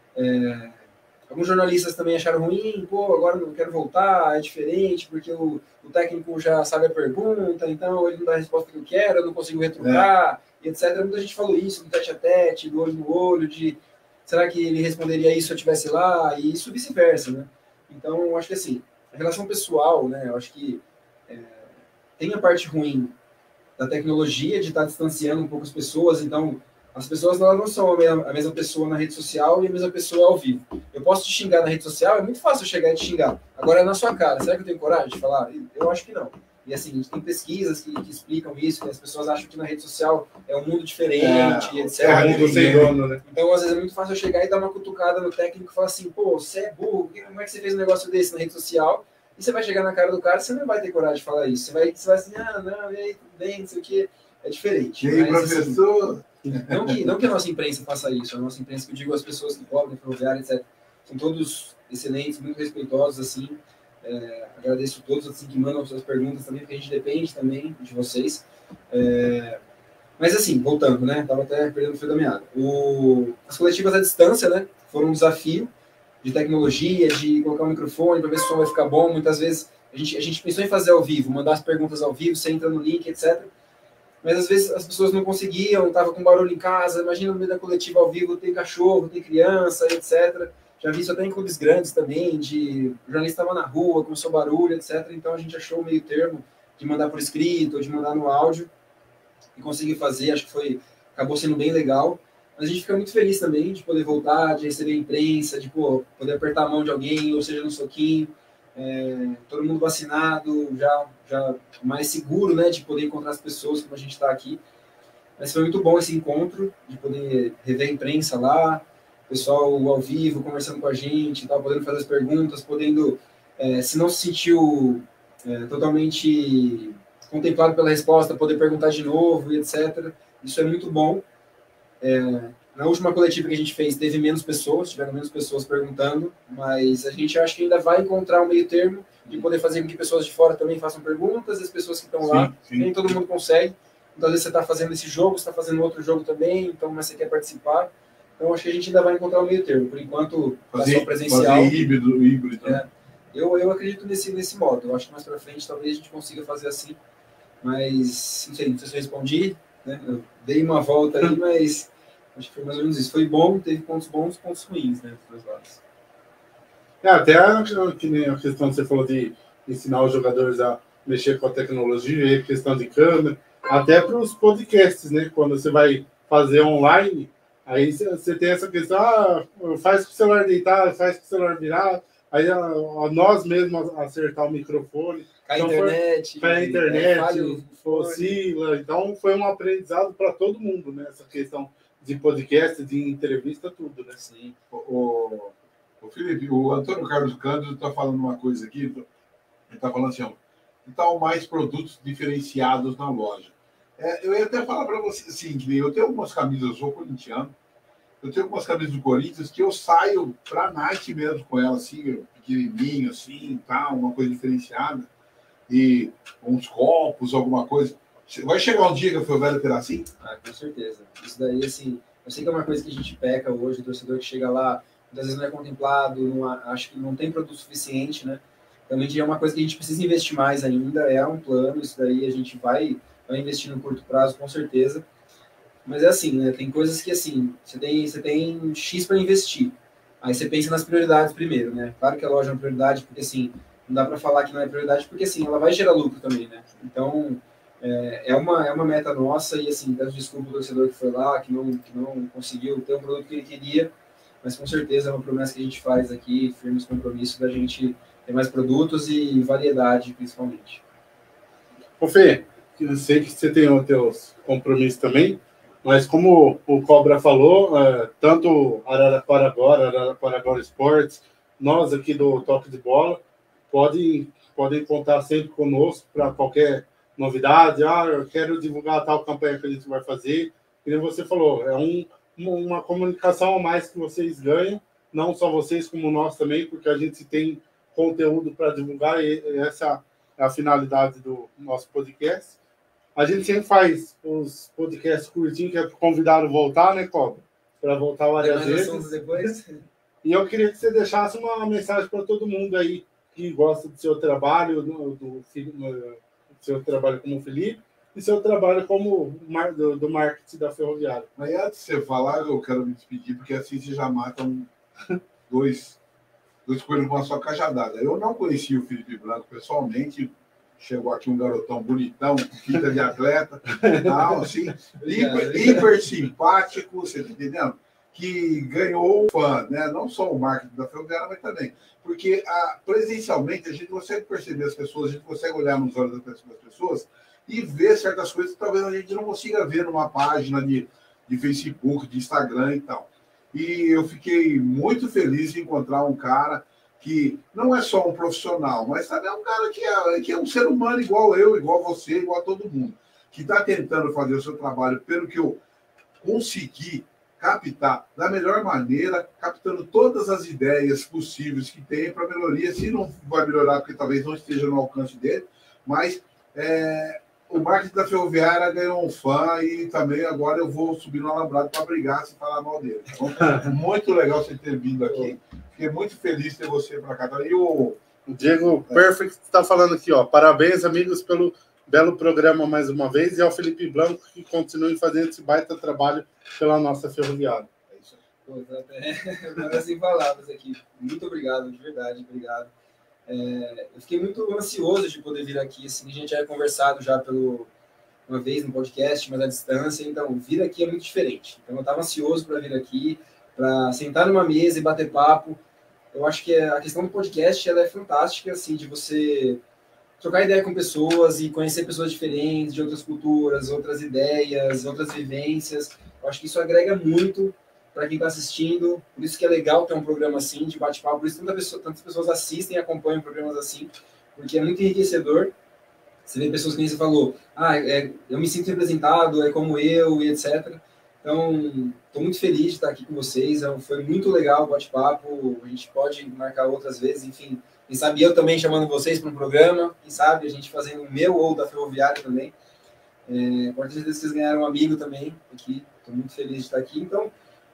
É, alguns jornalistas também acharam ruim, pô, agora não quero voltar, é diferente, porque o, o técnico já sabe a pergunta, então ele não dá a resposta que eu quero, eu não consigo retrucar, é. e etcétera. Muita gente falou isso, do tete a tete, do olho no olho, de será que ele responderia isso se eu estivesse lá, e isso vice-versa, né? Então, eu acho que assim, a relação pessoal, né, eu acho que é, tem a parte ruim da tecnologia, de estar distanciando um pouco as pessoas, então as pessoas elas não são a mesma, a mesma pessoa na rede social e a mesma pessoa ao vivo. Eu posso te xingar na rede social, é muito fácil eu chegar e te xingar. Agora é na sua cara. Será que eu tenho coragem de falar? Eu acho que não. E assim, a gente tem pesquisas que, que explicam isso, que as pessoas acham que na rede social é um mundo diferente, é, etcétera. É um mundo sem dono, né? Então, às vezes, é muito fácil eu chegar e dar uma cutucada no técnico e falar assim, pô, você é burro, como é que você fez um negócio desse na rede social? E você vai chegar na cara do cara, você não vai ter coragem de falar isso. Você vai, você vai assim, ah, não, e aí, tudo bem, não sei o quê. É diferente. E aí, mas, professor... Assim, não, que, não que a nossa imprensa faça isso, a nossa imprensa, que eu digo as pessoas que cobrem, ferroviária, etcétera. São todos excelentes, muito respeitosos, assim. É, agradeço a todos assim, que mandam suas perguntas também, porque a gente depende também de vocês. É, mas assim, voltando, né? Estava até perdendo o fio da meada. O, as coletivas à distância, né? Foram um desafio de tecnologia, de colocar o microfone para ver se o som vai ficar bom. Muitas vezes a gente, a gente pensou em fazer ao vivo, mandar as perguntas ao vivo, você entra no link, etcétera. Mas às vezes as pessoas não conseguiam, estava com barulho em casa. Imagina no meio da coletiva ao vivo, tem cachorro, tem criança, etcétera. Já vi isso até em clubes grandes também, de o jornalista estava na rua, começou barulho, etcétera. Então a gente achou o meio termo de mandar por escrito, ou de mandar no áudio, e conseguir fazer, acho que foi, acabou sendo bem legal. Mas a gente fica muito feliz também de poder voltar, de receber a imprensa, de pô, poder apertar a mão de alguém, ou seja, no soquinho. É, todo mundo vacinado, já, já mais seguro, né, de poder encontrar as pessoas como a gente está aqui. Mas foi muito bom esse encontro, de poder rever a imprensa lá, o pessoal ao vivo, conversando com a gente, tal, podendo fazer as perguntas, podendo, é, se não se sentiu é, totalmente contemplado pela resposta, poder perguntar de novo, e etcétera. Isso é muito bom. É, na última coletiva que a gente fez, teve menos pessoas, tiveram menos pessoas perguntando, mas a gente acha que ainda vai encontrar um meio termo de poder fazer com que pessoas de fora também façam perguntas, as pessoas que estão lá, sim. Nem todo mundo consegue. Então, às vezes você está fazendo esse jogo, você está fazendo outro jogo também, então mas você quer participar. Então, acho que a gente ainda vai encontrar um meio termo. Por enquanto, fazer, só presencial. Fazer híbrido, híbrido. É, eu, eu acredito nesse, nesse modo. Eu acho que mais para frente talvez a gente consiga fazer assim. Mas, não sei, não sei se eu respondi, né? Eu dei uma volta aí, mas acho que foi mais ou menos isso. Foi bom, teve pontos bons e pontos ruins, né? Dos dois lados. É, até a, que nem a questão que você falou de ensinar os jogadores a mexer com a tecnologia, a questão de câmera, até para os podcasts, né? Quando você vai fazer online, aí você tem essa questão, ah, faz com o celular deitado, faz com o celular virado, aí a, a nós mesmos acertar o microfone. Cai então, a internet. Cai a internet, oscila. Então, foi um aprendizado para todo mundo, né? Essa questão de podcast, de entrevista, tudo, né? Sim. O, o, o Felipe, o Antônio Carlos Cândido está falando uma coisa aqui, ele está falando assim, ó, que tal mais produtos diferenciados na loja? É, eu ia até falar para você, assim, que eu tenho algumas camisas, eu sou corintiano, eu tenho algumas camisas do Corinthians que eu saio para a night mesmo com ela, assim, pequenininho, assim, tal, uma coisa diferenciada, e uns copos, alguma coisa. Vai chegar um dia que eu for velho ter assim? Ah, com certeza. Isso daí, assim, eu sei que é uma coisa que a gente peca hoje, o torcedor que chega lá, muitas vezes não é contemplado, não, acho que não tem produto suficiente, né? Realmente é uma coisa que a gente precisa investir mais ainda, é um plano, isso daí a gente vai, vai investir no curto prazo, com certeza. Mas é assim, né? Tem coisas que, assim, você tem, você tem X para investir. Aí você pensa nas prioridades primeiro, né? Claro que a loja é uma prioridade, porque, assim, não dá para falar que não é prioridade, porque, assim, ela vai gerar lucro também, né? Então, é, é, uma, é uma meta nossa e, assim, peço desculpa ao torcedor que foi lá, que não, que não conseguiu ter o produto que ele queria, mas, com certeza, é uma promessa que a gente faz aqui, firmes compromissos da gente ter mais produtos e variedade, principalmente. Ô, Fê, eu sei que você tem os teus compromissos também, mas como o Cobra falou, é, tanto Araraquara Agora, Araraquara Agora Esportes, nós aqui do Toque de Bola, podem, podem contar sempre conosco para qualquer novidades, ah, eu quero divulgar tal campanha que a gente vai fazer. E você falou, é um, uma comunicação a mais que vocês ganham, não só vocês, como nós também, porque a gente tem conteúdo para divulgar, e essa é a finalidade do nosso podcast. A gente sempre faz os podcasts curtinhos, que é para o convidado voltar, né, Cobra? Para voltar várias vezes. Depois. E eu queria que você deixasse uma mensagem para todo mundo aí que gosta do seu trabalho, do, do, do seu trabalho como Felipe, e seu trabalho como do, do marketing da Ferroviária. Mas antes de você falar, eu quero me despedir, porque assim você já mata um, dois, dois coelhos com uma só cajadada. Eu não conheci o Felipe Blanco pessoalmente, chegou aqui um garotão bonitão, quinta de atleta, tal, assim, hiper, hiper simpático, você está entendendo? Que ganhou o fã, né? Não só o marketing da Ferroviária, mas também. Porque a, presencialmente a gente consegue perceber as pessoas, a gente consegue olhar nos olhos das pessoas e ver certas coisas que talvez a gente não consiga ver numa página de, de Facebook, de Instagram e tal. E eu fiquei muito feliz de encontrar um cara que não é só um profissional, mas também é um cara que é, que é um ser humano igual eu, igual você, igual a todo mundo, que está tentando fazer o seu trabalho pelo que eu consegui captar da melhor maneira, captando todas as ideias possíveis que tem para melhoria. Se não vai melhorar, porque talvez não esteja no alcance dele, mas é, o marketing da Ferroviária ganhou um fã e também agora eu vou subir no alambrado para brigar se falar mal dele. Então, muito legal você ter vindo aqui. Fiquei muito feliz de ter você para cá. E o Diego é. Perfect está falando aqui, ó. Parabéns, amigos, pelo belo programa mais uma vez, e ao Felipe Blanco, que continue fazendo esse baita trabalho pela nossa Ferroviária. É isso aí. Pô, até assim palavras aqui. Muito obrigado, de verdade, obrigado. É, eu fiquei muito ansioso de poder vir aqui, assim, a gente já tinha conversado já pelo, uma vez no podcast, mas à distância, então vir aqui é muito diferente. Então eu estava ansioso para vir aqui, para sentar numa mesa e bater papo. Eu acho que a questão do podcast ela é fantástica, assim, de você trocar ideia com pessoas e conhecer pessoas diferentes, de outras culturas, outras ideias, outras vivências. Eu acho que isso agrega muito para quem está assistindo. Por isso que é legal ter um programa assim, de bate-papo. Por isso que tanta pessoa, tantas pessoas assistem e acompanham programas assim, porque é muito enriquecedor. Você vê pessoas que nem você falou, ah, é, eu me sinto representado, é como eu, e etcétera. Então, estou muito feliz de estar aqui com vocês. Foi muito legal o bate-papo. A gente pode marcar outras vezes, enfim. Quem sabe eu também chamando vocês para um programa, quem sabe a gente fazendo o meu ou da Ferroviária também. É, pode ter certeza que vocês ganharam um amigo também aqui. Estou muito feliz de estar aqui. Então,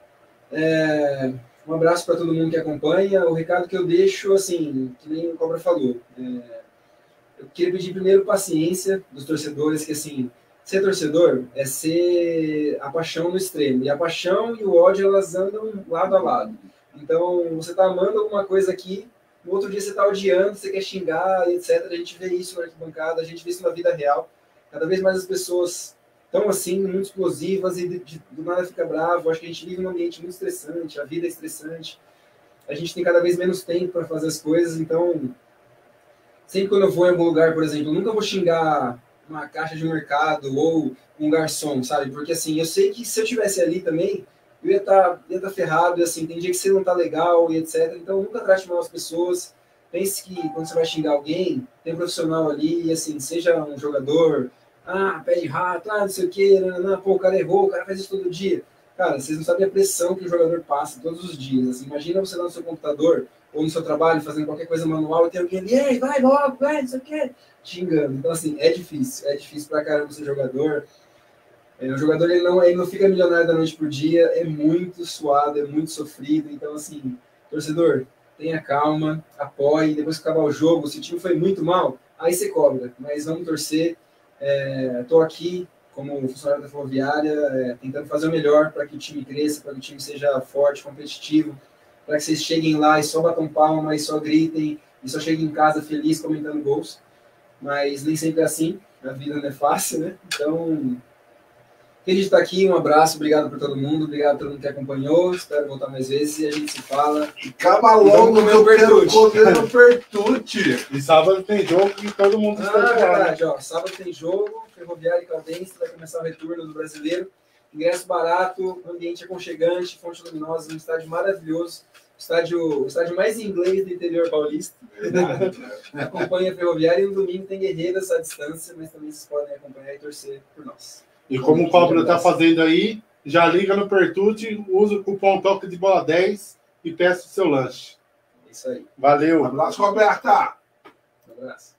é, um abraço para todo mundo que acompanha. O recado que eu deixo, assim, que nem o Cobra falou. É, eu queria pedir primeiro paciência dos torcedores, que assim, ser torcedor é ser a paixão no extremo. E a paixão e o ódio, elas andam lado a lado. Então, você está amando alguma coisa aqui, no outro dia você está odiando, você quer xingar, etcétera. A gente vê isso na arquibancada, a gente vê isso na vida real. Cada vez mais as pessoas estão assim, muito explosivas e de, de, do nada fica bravo. Acho que a gente vive num ambiente muito estressante, a vida é estressante. A gente tem cada vez menos tempo para fazer as coisas, então sempre quando eu vou em algum lugar, por exemplo, eu nunca vou xingar uma caixa de mercado ou um garçom, sabe? Porque assim, eu sei que se eu estivesse ali também, eu ia estar ia tá ferrado, e assim, tem dia que você não tá legal e etcétera. Então, nunca trate mal as pessoas. Pense que quando você vai xingar alguém, tem um profissional ali, e assim, seja um jogador, ah, pé de rato, ah, não sei o quê, não, não, pô, o cara errou, o cara faz isso todo dia. Cara, vocês não sabem a pressão que o jogador passa todos os dias. Assim, imagina você lá no seu computador ou no seu trabalho fazendo qualquer coisa manual e tem alguém ali, ei, vai logo, vai, não sei o quê, xingando. Então, assim, é difícil, é difícil pra caramba ser jogador. É, o jogador ele não, ele não fica milionário da noite por dia, é muito suado, é muito sofrido. Então, assim, torcedor, tenha calma, apoie. Depois que acabar o jogo, se o time foi muito mal, aí você cobra. Mas vamos torcer. Estou é, aqui como funcionário da Ferroviária, é, tentando fazer o melhor para que o time cresça, para que o time seja forte, competitivo, para que vocês cheguem lá e só batam palma, e só gritem, e só cheguem em casa feliz comentando gols. Mas nem sempre é assim, a vida não é fácil, né? Então, a gente está aqui, um abraço, obrigado por todo mundo, obrigado a todo mundo que acompanhou, espero voltar mais vezes e a gente se fala. E acaba logo o meu pertute. pertute. E sábado tem jogo e todo mundo está ah, verdade, ó, sábado tem jogo, Ferroviária e Caldense, vai começar o retorno do brasileiro. ingresso barato, ambiente aconchegante, fonte luminosa, um estádio maravilhoso, estádio, o estádio mais inglês do interior paulista. Acompanha a Ferroviária e no domingo tem Guerreiras à distância, mas também vocês podem acompanhar e torcer por nós. E como o Cobra está fazendo aí, já liga no Pertute, usa o cupom Toque de Bola dez e peça o seu lanche. É isso aí. Valeu. Um abraço, Roberta. Um abraço.